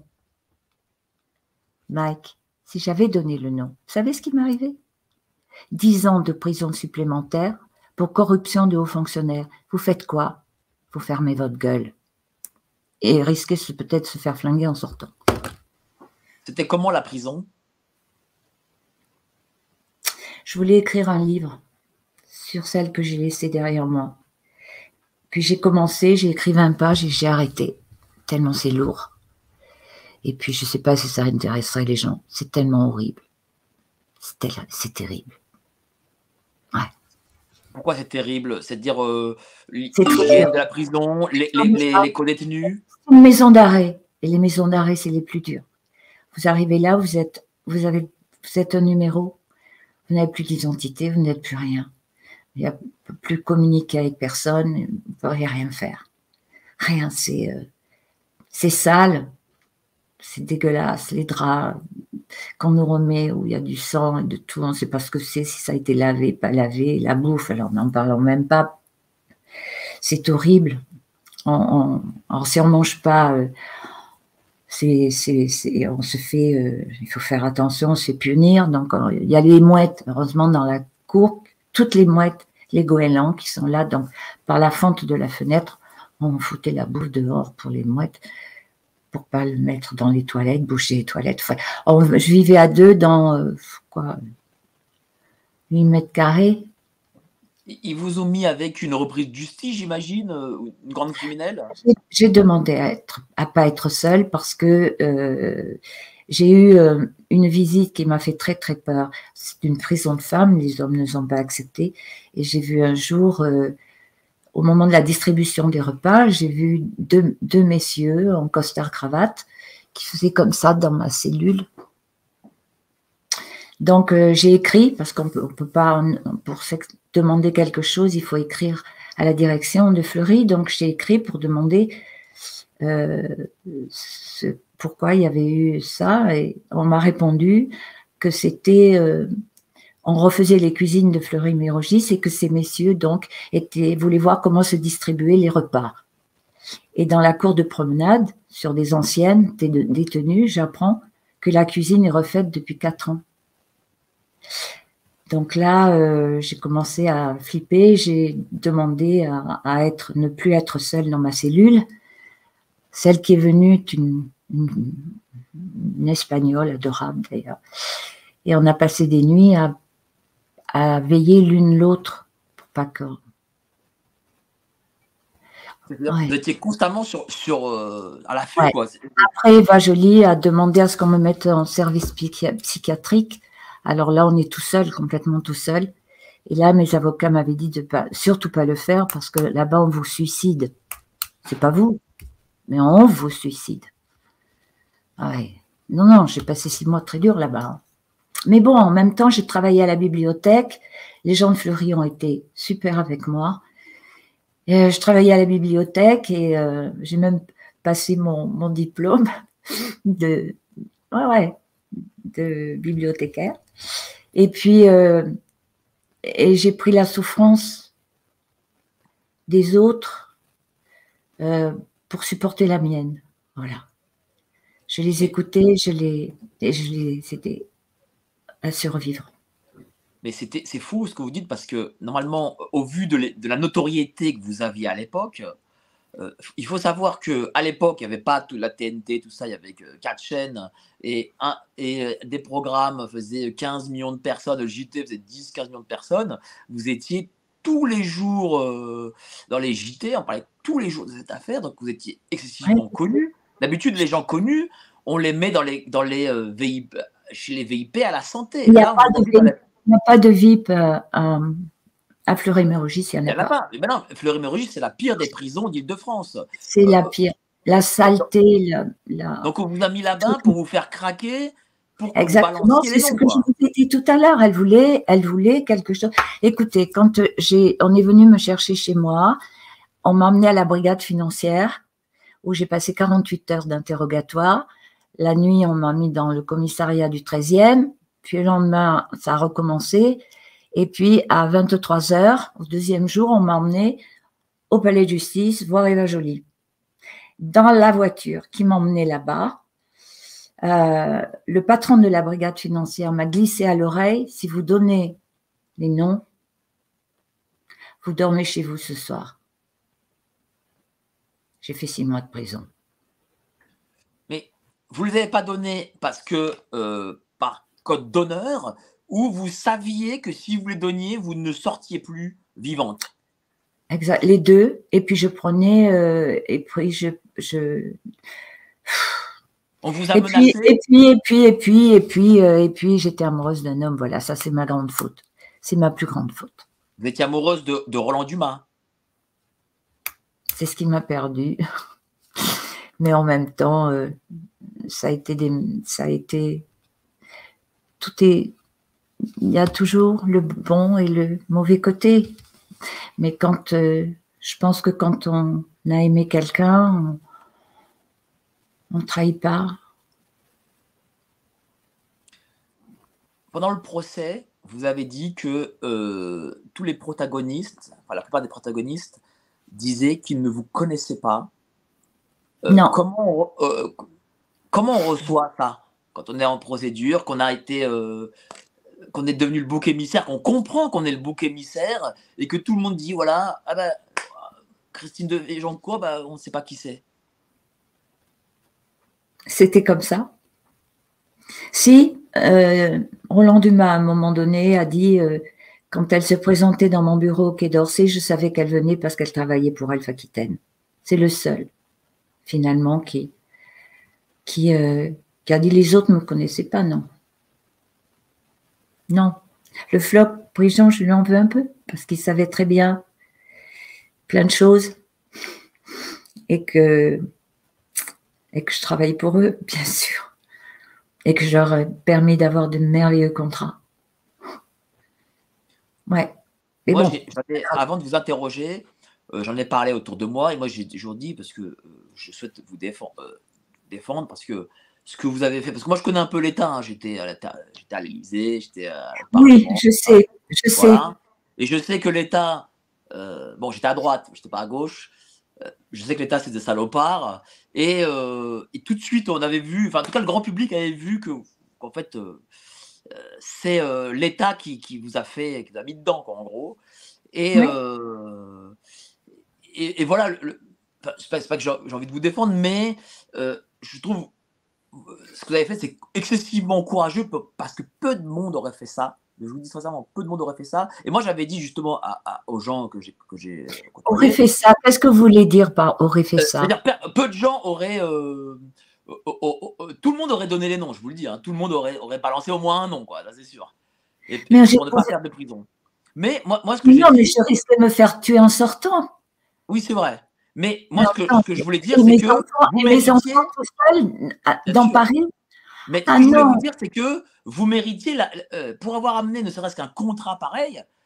Speaker 4: Mike, si j'avais donné le nom, vous savez ce qui m'arrivait? Dix ans de prison supplémentaire pour corruption de hauts fonctionnaires. Vous faites quoi? Vous fermez votre gueule et risquez peut-être de se faire flinguer en sortant.
Speaker 3: C'était comment la prison?
Speaker 4: Je voulais écrire un livre sur celle que j'ai laissée derrière moi. Puis j'ai commencé, j'ai écrit vingt pages et j'ai arrêté, tellement c'est lourd. Et puis je ne sais pas si ça intéresserait les gens. C'est tellement horrible. C'est, c'est terrible. Ouais.
Speaker 3: Pourquoi c'est terrible? C'est-à-dire euh, l'hygiène de la prison, les, les, les, les co-détenus?
Speaker 4: Une maison d'arrêt. Et les maisons d'arrêt, c'est les plus durs. Vous arrivez là, vous êtes, vous avez, vous êtes un numéro, vous n'avez plus d'identité, vous n'êtes plus rien. Il ne peut plus communiquer avec personne, vous ne pourriez rien faire. Rien, c'est, euh, c'est sale, c'est dégueulasse, les draps qu'on nous remet où il y a du sang et de tout, on ne sait pas ce que c'est, si ça a été lavé, pas lavé, la bouffe, alors n'en parlons même pas. C'est horrible. On, on, alors si on ne mange pas, euh, c'est, c'est, c'est, on se fait, euh, il faut faire attention, on se fait punir. Donc on, il y a les mouettes, heureusement dans la cour, toutes les mouettes, les goélands qui sont là, donc par la fente de la fenêtre, on foutait la bouffe dehors pour les mouettes, pour pas le mettre dans les toilettes, boucher les toilettes. Enfin, on, je vivais à deux dans, euh, quoi, huit mètres carrés.
Speaker 3: Ils vous ont mis avec une reprise de justice, j'imagine, une grande criminelle?
Speaker 4: J'ai demandé à être, à pas être seule parce que euh, j'ai eu euh, une visite qui m'a fait très très peur. C'est une prison de femmes, les hommes ne sont pas acceptés. Et j'ai vu un jour, euh, au moment de la distribution des repas, j'ai vu deux, deux messieurs en costard cravate qui faisaient comme ça dans ma cellule. Donc euh, j'ai écrit, parce qu'on peut, on peut pas, pour demander quelque chose, il faut écrire à la direction de Fleury. Donc j'ai écrit pour demander euh, ce, pourquoi il y avait eu ça. Et on m'a répondu que c'était, euh, on refaisait les cuisines de Fleury-Mérogis et que ces messieurs donc étaient, voulaient voir comment se distribuaient les repas. Et dans la cour de promenade, sur des anciennes détenues, j'apprends que la cuisine est refaite depuis quatre ans. Donc là, euh, j'ai commencé à flipper, j'ai demandé à, à être, ne plus être seule dans ma cellule. Celle qui est venue est une, une, une Espagnole adorable d'ailleurs. Et on a passé des nuits à, à veiller l'une l'autre pour pas que...
Speaker 3: Ouais. Vous étiez constamment sur, sur, euh, à l'affût,
Speaker 4: ouais.
Speaker 3: quoi.
Speaker 4: Après, Eva Joly a demandé à ce qu'on me mette en service psychiatrique. Alors là, on est tout seul, complètement tout seul. Et là, mes avocats m'avaient dit de pas, surtout pas le faire parce que là-bas, on vous suicide. C'est pas vous, mais on vous suicide. Ouais. Non, non, j'ai passé six mois très durs là-bas. Mais bon, en même temps, j'ai travaillé à la bibliothèque. Les gens de Fleury ont été super avec moi. Et je travaillais à la bibliothèque et euh, j'ai même passer mon, mon diplôme de, ouais, ouais, de bibliothécaire. Et puis, euh, et j'ai pris la souffrance des autres euh, pour supporter la mienne. Voilà. Je les écoutais, je les, et je les aidais à survivre.
Speaker 3: Mais c'était, c'est fou ce que vous dites parce que normalement, au vu de, les, de la notoriété que vous aviez à l'époque, euh, il faut savoir qu'à l'époque, il n'y avait pas toute la T N T, tout ça, il y avait que quatre chaînes et, un, et des programmes faisaient quinze millions de personnes, le J T faisait dix quinze millions de personnes. Vous étiez tous les jours euh, dans les J T, on parlait tous les jours de cette affaire, donc vous étiez excessivement
Speaker 4: Ouais.
Speaker 3: connus. D'habitude, les gens connus, on les met dans les, dans les euh, V I P, chez les V I P à la santé.
Speaker 4: Il n'y a,
Speaker 3: Là,
Speaker 4: pas
Speaker 3: vous
Speaker 4: de
Speaker 3: êtes dans
Speaker 4: V I P,
Speaker 3: la-
Speaker 4: il n'y a pas de V I P euh, euh, à Fleury-Mérogis, il n'y en
Speaker 3: Il n'y
Speaker 4: a
Speaker 3: en a
Speaker 4: pas.
Speaker 3: pas. Mais non, Fleury-Mérogis, c'est la pire des prisons d'Île-de-France.
Speaker 4: C'est
Speaker 3: Euh,
Speaker 4: la pire. La saleté, la, la...
Speaker 3: donc, on vous a mis là-bas pour vous faire craquer, pour que vous
Speaker 4: Exactement,
Speaker 3: balanciez
Speaker 4: c'est
Speaker 3: les
Speaker 4: ce
Speaker 3: noms,
Speaker 4: que je
Speaker 3: quoi.
Speaker 4: vous ai dit tout à l'heure. Elle voulait, elle voulait quelque chose. Écoutez, quand j'ai, on est venu me chercher chez moi, on m'a emmené à la brigade financière où j'ai passé quarante-huit heures d'interrogatoire. La nuit, on m'a mis dans le commissariat du treizième. Puis le lendemain, ça a recommencé. Et puis, à vingt-trois heures, au deuxième jour, on m'a emmené au palais de justice voir Eva Joly. Dans la voiture qui m'emmenait là-bas, euh, le patron de la brigade financière m'a glissé à l'oreille, si vous donnez les noms, vous dormez chez vous ce soir. J'ai fait six mois de prison.
Speaker 3: Mais vous ne les avez pas donnés parce que, euh, par code d'honneur, ou vous saviez que si vous les donniez, vous ne sortiez plus vivante.
Speaker 4: Exact, les deux. Et puis je prenais, euh, et puis je, je.
Speaker 3: On vous a
Speaker 4: Et puis,
Speaker 3: menacé.
Speaker 4: et puis, et puis, et puis, et puis, euh, et puis, j'étais amoureuse d'un homme. Voilà, ça c'est ma grande faute. C'est ma plus grande faute.
Speaker 3: Vous étiez amoureuse de, de Roland Dumas.
Speaker 4: C'est ce qui m'a perdue. Mais en même temps, euh, ça a été des, ça a été, tout est, il y a toujours le bon et le mauvais côté. Mais quand, euh, je pense que quand on a aimé quelqu'un, on ne trahit pas.
Speaker 3: Pendant le procès, vous avez dit que euh, tous les protagonistes, enfin la plupart des protagonistes, disaient qu'ils ne vous connaissaient pas. Euh,
Speaker 4: Non.
Speaker 3: Comment on, euh, comment on reçoit ça quand on est en procédure, qu'on a été, euh, qu'on est devenu le bouc émissaire, qu'on comprend qu'on est le bouc émissaire et que tout le monde dit voilà, ah ben, Christine de Végencourt, bah, on ne sait pas qui c'est.
Speaker 4: C'était comme ça. Si, euh, Roland Dumas, à un moment donné, a dit, euh, quand elle se présentait dans mon bureau au Quai d'Orsay, je savais qu'elle venait parce qu'elle travaillait pour Alpha Aquitaine. C'est le seul, finalement, qui, qui, euh, qui a dit les autres ne me connaissaient pas, non. Non. Le flop, Prigent, je lui en veux un peu, parce qu'il savait très bien plein de choses et que, et que je travaille pour eux, bien sûr. Et que je leur ai permis d'avoir de merveilleux contrats. Ouais. Mais
Speaker 3: moi,
Speaker 4: bon.
Speaker 3: avant de vous interroger, euh, j'en ai parlé autour de moi et moi j'ai toujours dit, parce que euh, je souhaite vous défendre, euh, défendre, parce que ce que vous avez fait, parce que moi je connais un peu l'État, hein, j'étais à l'Élysée, j'étais à
Speaker 4: Oui, je sais, je
Speaker 3: voilà.
Speaker 4: sais.
Speaker 3: Et je sais que l'État, euh, bon, j'étais à droite, j'étais pas à gauche. Euh, je sais que l'État c'est des salopards. Et, euh, et tout de suite, on avait vu, enfin, en tout cas, le grand public avait vu que, qu'en fait, euh, c'est euh, l'État qui, qui vous a fait, qui vous a mis dedans, quoi, en gros. Et,
Speaker 4: Oui.
Speaker 3: euh, et, et voilà, le, enfin, c'est pas, c'est pas que j'ai envie de vous défendre, mais euh, je trouve ce que vous avez fait, c'est excessivement courageux parce que peu de monde aurait fait ça. Je vous dis sincèrement, peu de monde aurait fait ça. Et moi, j'avais dit justement à, à, aux gens que j'ai que j'ai
Speaker 4: aurait fait ça. Qu'est-ce que vous voulez dire par aurait fait
Speaker 3: euh,
Speaker 4: ça?
Speaker 3: C'est-à-dire peu de gens auraient, euh, oh, oh, oh, tout le monde aurait donné les noms. Je vous le dis, hein, tout le monde aurait aurait balancé au moins un nom, quoi. Ça c'est sûr. Et puis
Speaker 4: mais
Speaker 3: pour ne pas
Speaker 4: posé...
Speaker 3: faire de prison. Mais moi, moi ce que j'ai
Speaker 4: non,
Speaker 3: dit,
Speaker 4: mais je risquais de me faire tuer en sortant.
Speaker 3: Oui, c'est vrai. Mais moi,
Speaker 4: non,
Speaker 3: ce, que,
Speaker 4: non,
Speaker 3: ce que je voulais dire, c'est que
Speaker 4: enfants,
Speaker 3: vous
Speaker 4: et
Speaker 3: méritiez...
Speaker 4: mes enfants tout seuls dans sûr. Paris.
Speaker 3: Mais ce
Speaker 4: ah,
Speaker 3: que je voulais
Speaker 4: non.
Speaker 3: vous dire, c'est que vous méritiez, la, euh, pour avoir amené ne serait-ce qu'un contrat pareil,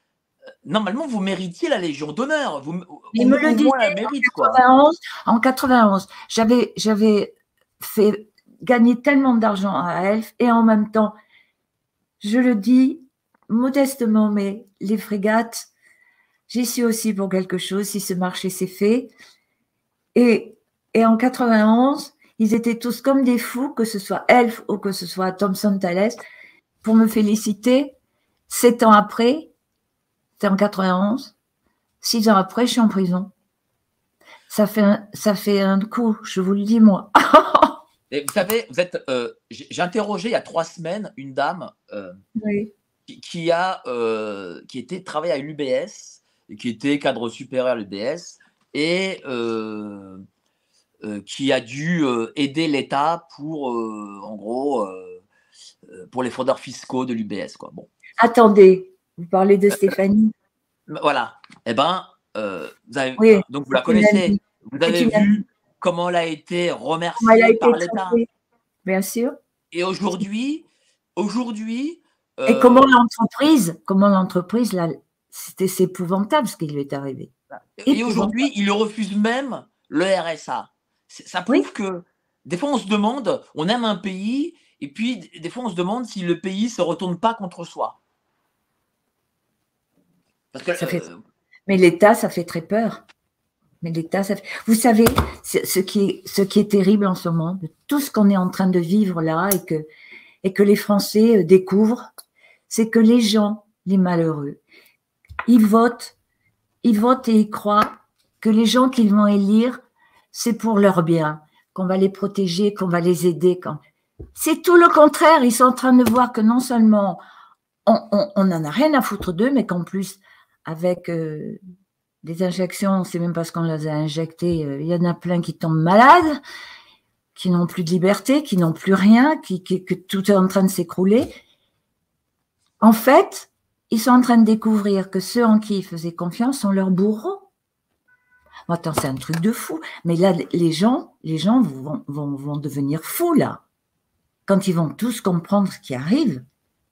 Speaker 3: normalement, vous méritiez la Légion d'honneur. Vous,
Speaker 4: Il
Speaker 3: au,
Speaker 4: me le
Speaker 3: au moins la
Speaker 4: disait
Speaker 3: mérite,
Speaker 4: en
Speaker 3: quoi.
Speaker 4: quatre-vingt-onze. En quatre-vingt-onze, j'avais, j'avais fait gagner tellement d'argent à Elf et en même temps, je le dis modestement, mais les frégates, j'y suis aussi pour quelque chose si ce marché s'est fait. Et, et en quatre-vingt-onze, ils étaient tous comme des fous, que ce soit Elf ou que ce soit Thomson Thales, pour me féliciter. Sept ans après, c'était en quatre-vingt-onze, six ans après, je suis en prison. Ça fait un, ça fait un coup, je vous le dis moi.
Speaker 3: Et vous savez, vous êtes, euh, j'ai j'ai interrogé il y a trois semaines une dame euh,
Speaker 4: Oui.
Speaker 3: qui, qui a, euh, qui était travaillé à l'U B S, et qui était cadre supérieur à l'U B S, et euh, euh, qui a dû euh, aider l'État pour, euh, en gros, euh, euh, pour les fraudeurs fiscaux de l'U B S, quoi. Bon,
Speaker 4: Attendez, vous parlez de Stéphanie.
Speaker 3: voilà. Eh ben, euh, vous avez,
Speaker 4: Oui,
Speaker 3: donc vous la
Speaker 4: c'est une
Speaker 3: connaissez.
Speaker 4: amie.
Speaker 3: Vous
Speaker 4: C'est
Speaker 3: avez
Speaker 4: une amie.
Speaker 3: vu comment elle a été
Speaker 4: Comment elle a
Speaker 3: remerciée
Speaker 4: été
Speaker 3: par l'État.
Speaker 4: traitée, bien sûr.
Speaker 3: Et aujourd'hui, aujourd'hui,
Speaker 4: Et comment
Speaker 3: euh,
Speaker 4: l'entreprise, comment l'entreprise, là, c'était c'est épouvantable ce qui lui est arrivé.
Speaker 3: et aujourd'hui,
Speaker 4: Épouvantable.
Speaker 3: il refuse même le R S A. C'est- Ça
Speaker 4: Oui.
Speaker 3: prouve que des fois, on se demande, on aime un pays, et puis des fois, on se demande si le pays se retourne pas contre soi. Parce que,
Speaker 4: Ça fait-
Speaker 3: euh,
Speaker 4: Mais l'État, ça fait très peur. Mais l'État, ça fait... Vous savez, ce ce qui, est, ce qui est terrible en ce moment, de tout ce qu'on est en train de vivre là et que, et que les Français découvrent, c'est que les gens, les malheureux, ils votent, ils votent et ils croient que les gens qu'ils vont élire, c'est pour leur bien, qu'on va les protéger, qu'on va les aider. Quand... C'est tout le contraire. Ils sont en train de voir que non seulement on n'en a rien à foutre d'eux, mais qu'en plus, avec euh, des injections, on ne sait même pas ce qu'on les a injectés, euh, il y en a plein qui tombent malades, qui n'ont plus de liberté, qui n'ont plus rien, qui, qui, que tout est en train de s'écrouler. En fait, ils sont en train de découvrir que ceux en qui ils faisaient confiance sont leurs bourreaux. Attends, c'est un truc de fou. Mais là, les gens, les gens vont, vont, vont devenir fous, là. Quand ils vont tous comprendre ce qui arrive.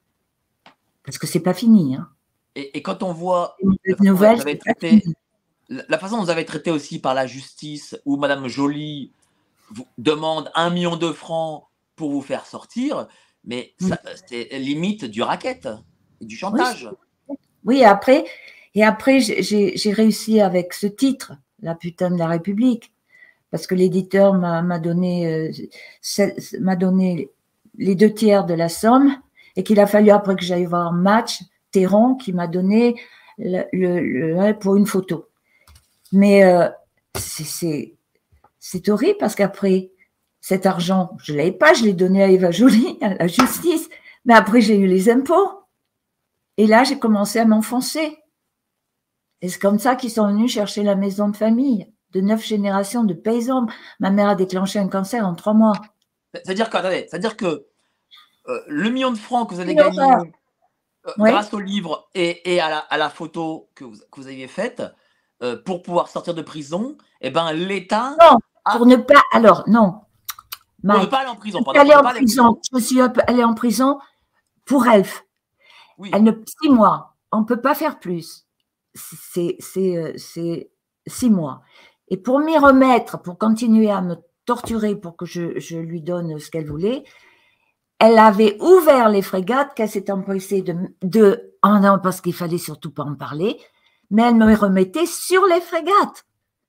Speaker 4: Parce que c'est pas fini. Hein.
Speaker 3: et, et quand on voit
Speaker 4: Les
Speaker 3: la façon,
Speaker 4: nouvelles,
Speaker 3: dont vous avez
Speaker 4: c'est pas
Speaker 3: traité,
Speaker 4: fini.
Speaker 3: la façon dont vous avez traité aussi par la justice, où Madame Joly vous demande un million de francs pour vous faire sortir, mais
Speaker 4: Oui.
Speaker 3: ça, c'est limite du racket, et du chantage.
Speaker 4: Oui, oui, et après, et après j'ai, j'ai réussi avec ce titre, La putain de la République, parce que l'éditeur m'a, m'a donné, euh, m'a donné les deux tiers de la somme et qu'il a fallu après que j'aille voir Match, Théron, qui m'a donné le, le, le, pour une photo. Mais euh, c'est, c'est, c'est horrible parce qu'après, cet argent, je ne l'avais pas, je l'ai donné à Eva Joly, à la justice, mais après j'ai eu les impôts. Et là, j'ai commencé à m'enfoncer. Et c'est comme ça qu'ils sont venus chercher la maison de famille de neuf générations de paysans. Ma mère a déclenché un cancer en trois mois.
Speaker 3: C'est-à-dire que, attendez, c'est-à-dire que euh, le million de francs que vous avez
Speaker 4: Une
Speaker 3: gagné
Speaker 4: horreur.
Speaker 3: euh,
Speaker 4: Oui.
Speaker 3: grâce au livre et, et à, la, à la photo que vous, que vous aviez faite euh, pour pouvoir sortir de prison, eh ben, l'État.
Speaker 4: Non,
Speaker 3: Ah.
Speaker 4: pour ne pas. Alors, non.
Speaker 3: On ne
Speaker 4: Mike,
Speaker 3: veut pas aller en prison.
Speaker 4: je
Speaker 3: Pardon,
Speaker 4: suis allée
Speaker 3: on
Speaker 4: en
Speaker 3: veut pas aller en
Speaker 4: prison. Je suis allée en prison pour Elf.
Speaker 3: Oui.
Speaker 4: Elle ne, six mois. On ne peut pas faire plus. C'est, c'est, c'est six mois. Et pour m'y remettre, pour continuer à me torturer pour que je, je lui donne ce qu'elle voulait, elle avait ouvert les frégates qu'elle s'est empressée de, de oh non, parce qu'il fallait surtout pas en parler, mais elle me remettait sur les frégates.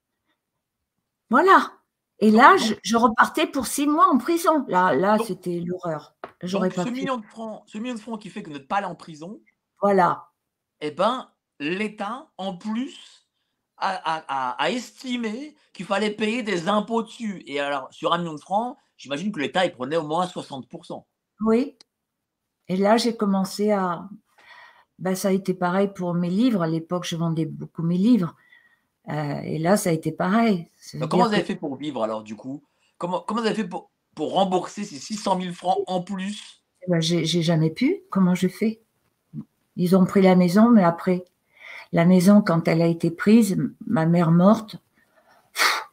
Speaker 4: Voilà. Et là,
Speaker 3: donc,
Speaker 4: je, je repartais pour six mois en prison. Là, là,
Speaker 3: donc,
Speaker 4: c'était l'horreur. J'aurais
Speaker 3: donc
Speaker 4: pas
Speaker 3: ce
Speaker 4: pu.
Speaker 3: million de francs, ce million de francs qui fait que vous n'êtes pas allé en prison,
Speaker 4: Voilà.
Speaker 3: eh ben, l'État, en plus, a, a, a, a estimé qu'il fallait payer des impôts dessus. Et alors, sur un million de francs, j'imagine que l'État, il prenait au moins soixante pour cent.
Speaker 4: Oui. Et là, j'ai commencé à... Ben, ça a été pareil pour mes livres. À l'époque, je vendais beaucoup mes livres. Euh, et là, ça a été pareil.
Speaker 3: Donc, comment vous avez que... fait pour vivre, alors, du coup comment, comment vous avez fait pour, pour rembourser ces six cent mille francs en plus?
Speaker 4: Ben, j'ai, j'ai jamais pu. Comment je fais? Ils ont pris la maison, mais après, la maison, quand elle a été prise, ma mère morte, pff,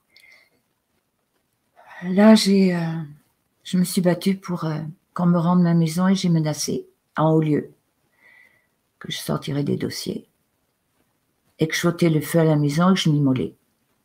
Speaker 4: là, j'ai, euh, je me suis battue pour euh, qu'on me rende ma maison et j'ai menacé en haut lieu que je sortirais des dossiers. et que je foutais le feu à la maison et que je m'immolais.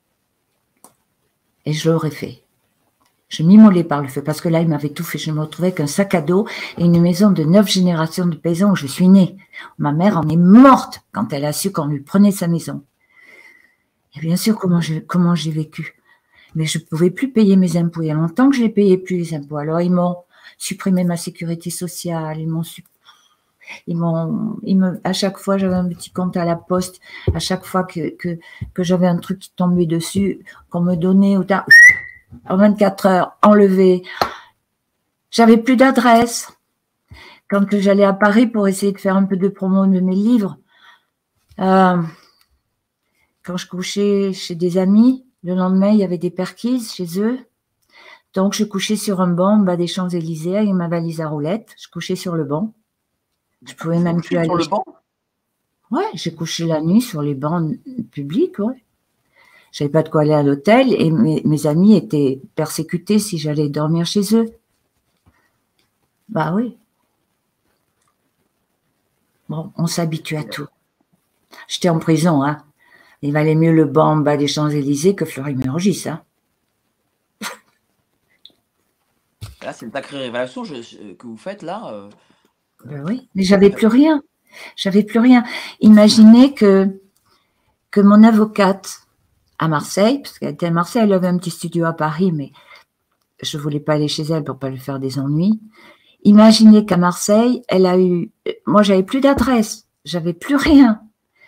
Speaker 4: Et je l'aurais fait. Je m'immolais par le feu parce que là, il m'avait tout fait. Je me retrouvais avec un sac à dos et une maison de neuf générations de paysans où je suis née. Ma mère en est morte quand elle a su qu'on lui prenait sa maison. Et bien sûr, comment j'ai comment j'ai vécu. Mais je ne pouvais plus payer mes impôts. Il y a longtemps que je ne payais plus les impôts. Alors, ils m'ont supprimé ma sécurité sociale. Ils m'ont ils m'ont, ils me, à chaque fois, j'avais un petit compte à la poste. À chaque fois que, que, que j'avais un truc qui tombait dessus, qu'on me donnait, ou tard, en vingt-quatre heures, enlevé. J'avais plus d'adresse. Quand j'allais à Paris pour essayer de faire un peu de promo de mes livres, euh, quand je couchais chez des amis, le lendemain, il y avait des perquises chez eux. Donc, je couchais sur un banc en bas des Champs-Élysées avec ma valise à roulettes. Je couchais sur le banc. Je pouvais
Speaker 3: Vous
Speaker 4: même
Speaker 3: couchez
Speaker 4: plus aller.
Speaker 3: sur le banc?
Speaker 4: Ouais, j'ai couché la nuit sur les bancs publics, ouais. J'avais pas de quoi aller à l'hôtel et mes, mes amis étaient persécutés si j'allais dormir chez eux. Bah oui. Bon, on s'habitue à tout. J'étais en prison, hein. Il valait mieux le banc en bas des Champs-Élysées que Fleury-Mérogis, hein.
Speaker 3: Là, c'est une sacrée révélation je, je, que vous faites là. Euh...
Speaker 4: Ben oui, mais j'avais plus rien. J'avais plus rien. Imaginez que, que mon avocate à Marseille, parce qu'elle était à Marseille, elle avait un petit studio à Paris, mais je ne voulais pas aller chez elle pour ne pas lui faire des ennuis. Imaginez qu'à Marseille, elle a eu... Moi, j'avais plus d'adresse, j'avais plus rien.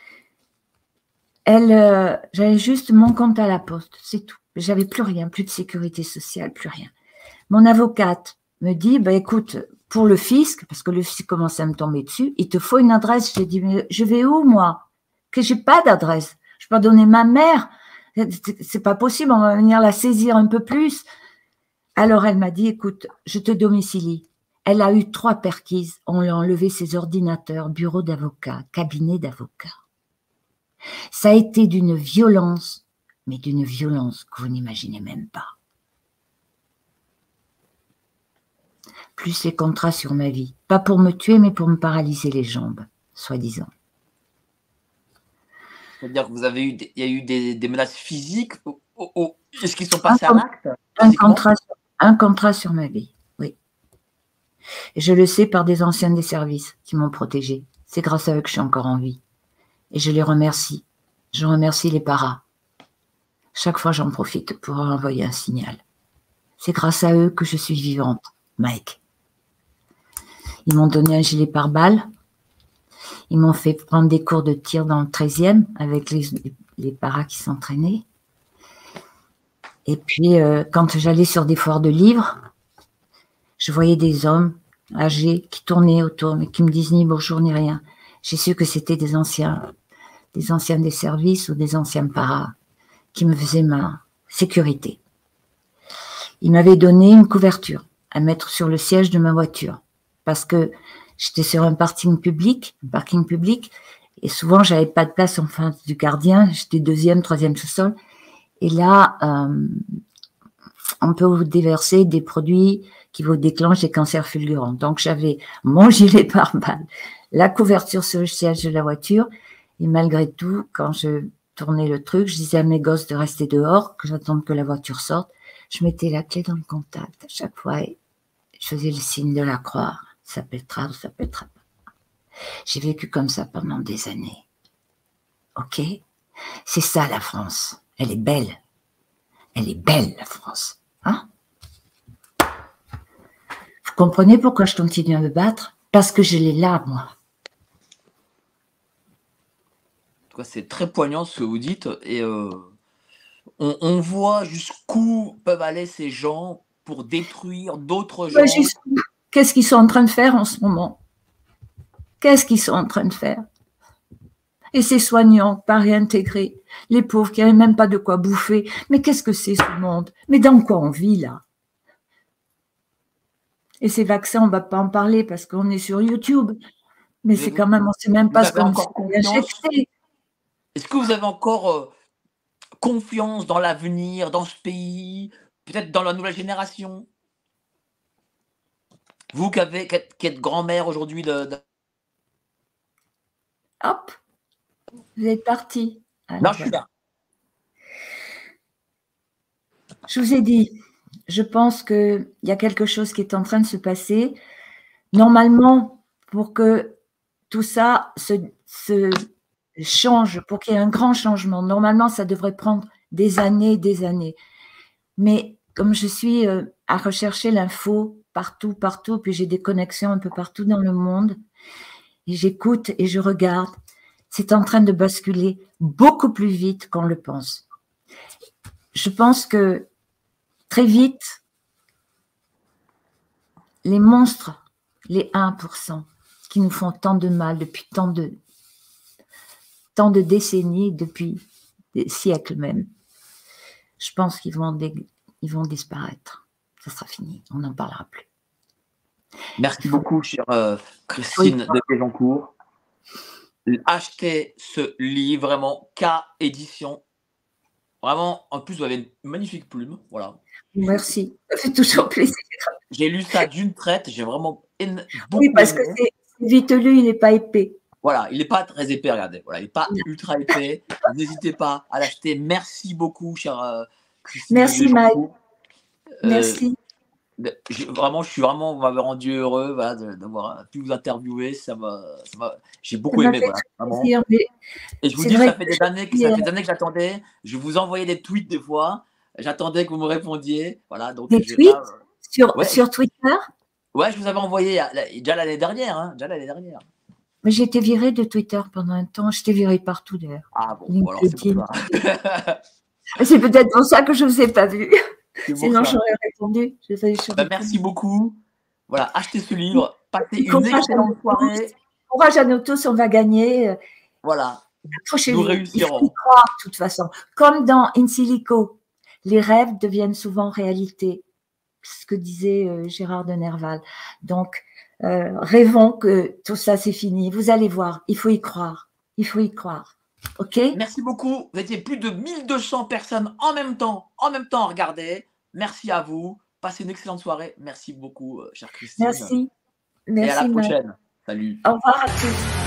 Speaker 4: Elle, euh, j'avais juste mon compte à la poste, c'est tout. J'avais plus rien, plus de sécurité sociale, plus rien. Mon avocate me dit, bah, écoute, pour le fisc, parce que le fisc commençait à me tomber dessus, il te faut une adresse. J'ai dit, mais je vais où, moi? Que j'ai pas d'adresse. Je peux pas donner ma mère. C'est pas possible, on va venir la saisir un peu plus. Alors, elle m'a dit, écoute, je te domicilie. Elle a eu trois perquises. On lui a enlevé ses ordinateurs, bureau d'avocat, cabinet d'avocat. Ça a été d'une violence, mais d'une violence que vous n'imaginez même pas. Plus les contrats sur ma vie. Pas pour me tuer, mais pour me paralyser les jambes, soi-disant.
Speaker 3: C'est-à-dire que vous avez eu, des, il y a eu des, des menaces physiques. Oh, oh, oh. Est-ce qu'ils sont passés
Speaker 4: un,
Speaker 3: à l'acte?
Speaker 4: un contrat, un contrat sur ma vie, oui. Et je le sais par des anciens des services qui m'ont protégée. C'est grâce à eux que je suis encore en vie. Et je les remercie. Je remercie les paras. Chaque fois, j'en profite pour envoyer un signal. C'est grâce à eux que je suis vivante, Mike. Ils m'ont donné un gilet pare-balles. Ils m'ont fait prendre des cours de tir dans le treizième avec les, les paras qui s'entraînaient. Et puis, euh, quand j'allais sur des foires de livres, je voyais des hommes âgés qui tournaient autour, mais qui me disaient ni bonjour ni rien. J'ai su que c'était des anciens, des anciens des services ou des anciens paras qui me faisaient ma sécurité. Ils m'avaient donné une couverture à mettre sur le siège de ma voiture parce que j'étais sur un parking public, un parking public, et souvent j'avais pas de place en face du gardien. J'étais deuxième, troisième sous-sol, et là, euh, on peut vous déverser des produits qui vous déclenchent des cancers fulgurants. Donc j'avais mon gilet pare-balles, la couverture sur le siège de la voiture, et malgré tout, quand je tournais le truc, je disais à mes gosses de rester dehors, que j'attende que la voiture sorte. Je mettais la clé dans le contact à chaque fois et je faisais le signe de la croix. Ça pètera ou ça pètera pas. J'ai vécu comme ça pendant des années. Ok? C'est ça la France. Elle est belle. Elle est belle la France. Hein? Vous comprenez pourquoi je continue à me battre? Parce que je l'ai là, moi.
Speaker 3: En tout cas, c'est très poignant ce que vous dites. Et euh, on, on voit jusqu'où peuvent aller ces gens pour détruire d'autres gens.
Speaker 4: Ouais, qu'est-ce qu'ils sont en train de faire en ce moment? Qu'est-ce qu'ils sont en train de faire? Et ces soignants, pas réintégrés, les pauvres qui n'avaient même pas de quoi bouffer. Mais qu'est-ce que c'est ce monde? Mais dans quoi on vit là? Et ces vaccins, on ne va pas en parler parce qu'on est sur YouTube. Mais c'est quand même, on ne sait même pas ce qu'on s'est injecté.
Speaker 3: Est-ce que vous avez encore euh, confiance dans l'avenir, dans ce pays, peut-être dans la nouvelle génération? Vous qui, avez, qui êtes, qui êtes grand-mère aujourd'hui de, de...
Speaker 4: Hop, Vous êtes parti. Ah,
Speaker 3: Non, je suis là.
Speaker 4: Je vous ai dit, je pense qu'il y a quelque chose qui est en train de se passer. Normalement, pour que tout ça se, se change, pour qu'il y ait un grand changement, normalement, ça devrait prendre des années, des années. Mais comme je suis euh, à rechercher l'info partout, partout, puis j'ai des connexions un peu partout dans le monde, et j'écoute et je regarde, c'est en train de basculer beaucoup plus vite qu'on le pense. Je pense que très vite, les monstres, les un pour cent, qui nous font tant de mal depuis tant de, tant de décennies, depuis des siècles même, je pense qu'ils vont, ils vont disparaître. Ça sera fini, on n'en parlera plus.
Speaker 3: Merci beaucoup, chère euh, Christine oui. de Péjoncourt. Achetez ce livre, vraiment, K édition. Vraiment, en plus, vous avez une magnifique plume. Voilà.
Speaker 4: Merci, ça fait toujours plaisir.
Speaker 3: J'ai lu ça d'une traite, j'ai vraiment beaucoup
Speaker 4: Oui, parce
Speaker 3: aimé.
Speaker 4: que c'est vite lu, il n'est pas épais.
Speaker 3: Voilà, il n'est pas très épais, regardez. Voilà, il n'est pas ultra épais. N'hésitez pas à l'acheter. Merci beaucoup, chère euh, Christine.
Speaker 4: Merci, Mike.
Speaker 3: Euh,
Speaker 4: Merci.
Speaker 3: Je, vraiment, je suis vraiment, vous m'avez rendu heureux voilà, d'avoir pu vous interviewer. Ça m'a, j'ai beaucoup aimé. Voilà, vraiment.
Speaker 4: Plaisir, mais
Speaker 3: et je vous dis que ça fait des années que, ça fait des années que j'attendais. Je vous envoyais des tweets des fois. J'attendais que vous me répondiez. Voilà, donc,
Speaker 4: des tweets là, euh... sur, ouais. sur Twitter?
Speaker 3: Ouais, je vous avais envoyé déjà l'année dernière. Hein, déjà l'année dernière.
Speaker 4: Mais j'ai été virée de Twitter pendant un temps. Je t'ai virée partout d'ailleurs.
Speaker 3: Ah bon, bon alors c'est pour ça.
Speaker 4: C'est peut-être pour ça que je ne vous ai pas vu. Sinon, j'aurais répondu.
Speaker 3: Bah, merci beaucoup. Voilà, achetez ce livre. Passez une excellente soirée.
Speaker 4: Courage à nous tous, on va gagner.
Speaker 3: Voilà.
Speaker 4: Nous réussirons. Il faut y croire, de toute façon. Comme dans In Silico, les rêves deviennent souvent réalité. Ce que disait euh, Gérard de Nerval. Donc, euh, rêvons que tout ça, c'est fini. Vous allez voir, il faut y croire. Il faut y croire. OK?
Speaker 3: Merci beaucoup. Vous étiez plus de mille deux cents personnes en même temps, en même temps à regarder. Merci à vous. Passez une excellente soirée. Merci beaucoup, chère Christine.
Speaker 4: Merci. Merci.
Speaker 3: Et à la prochaine. Salut.
Speaker 4: Au revoir à tous.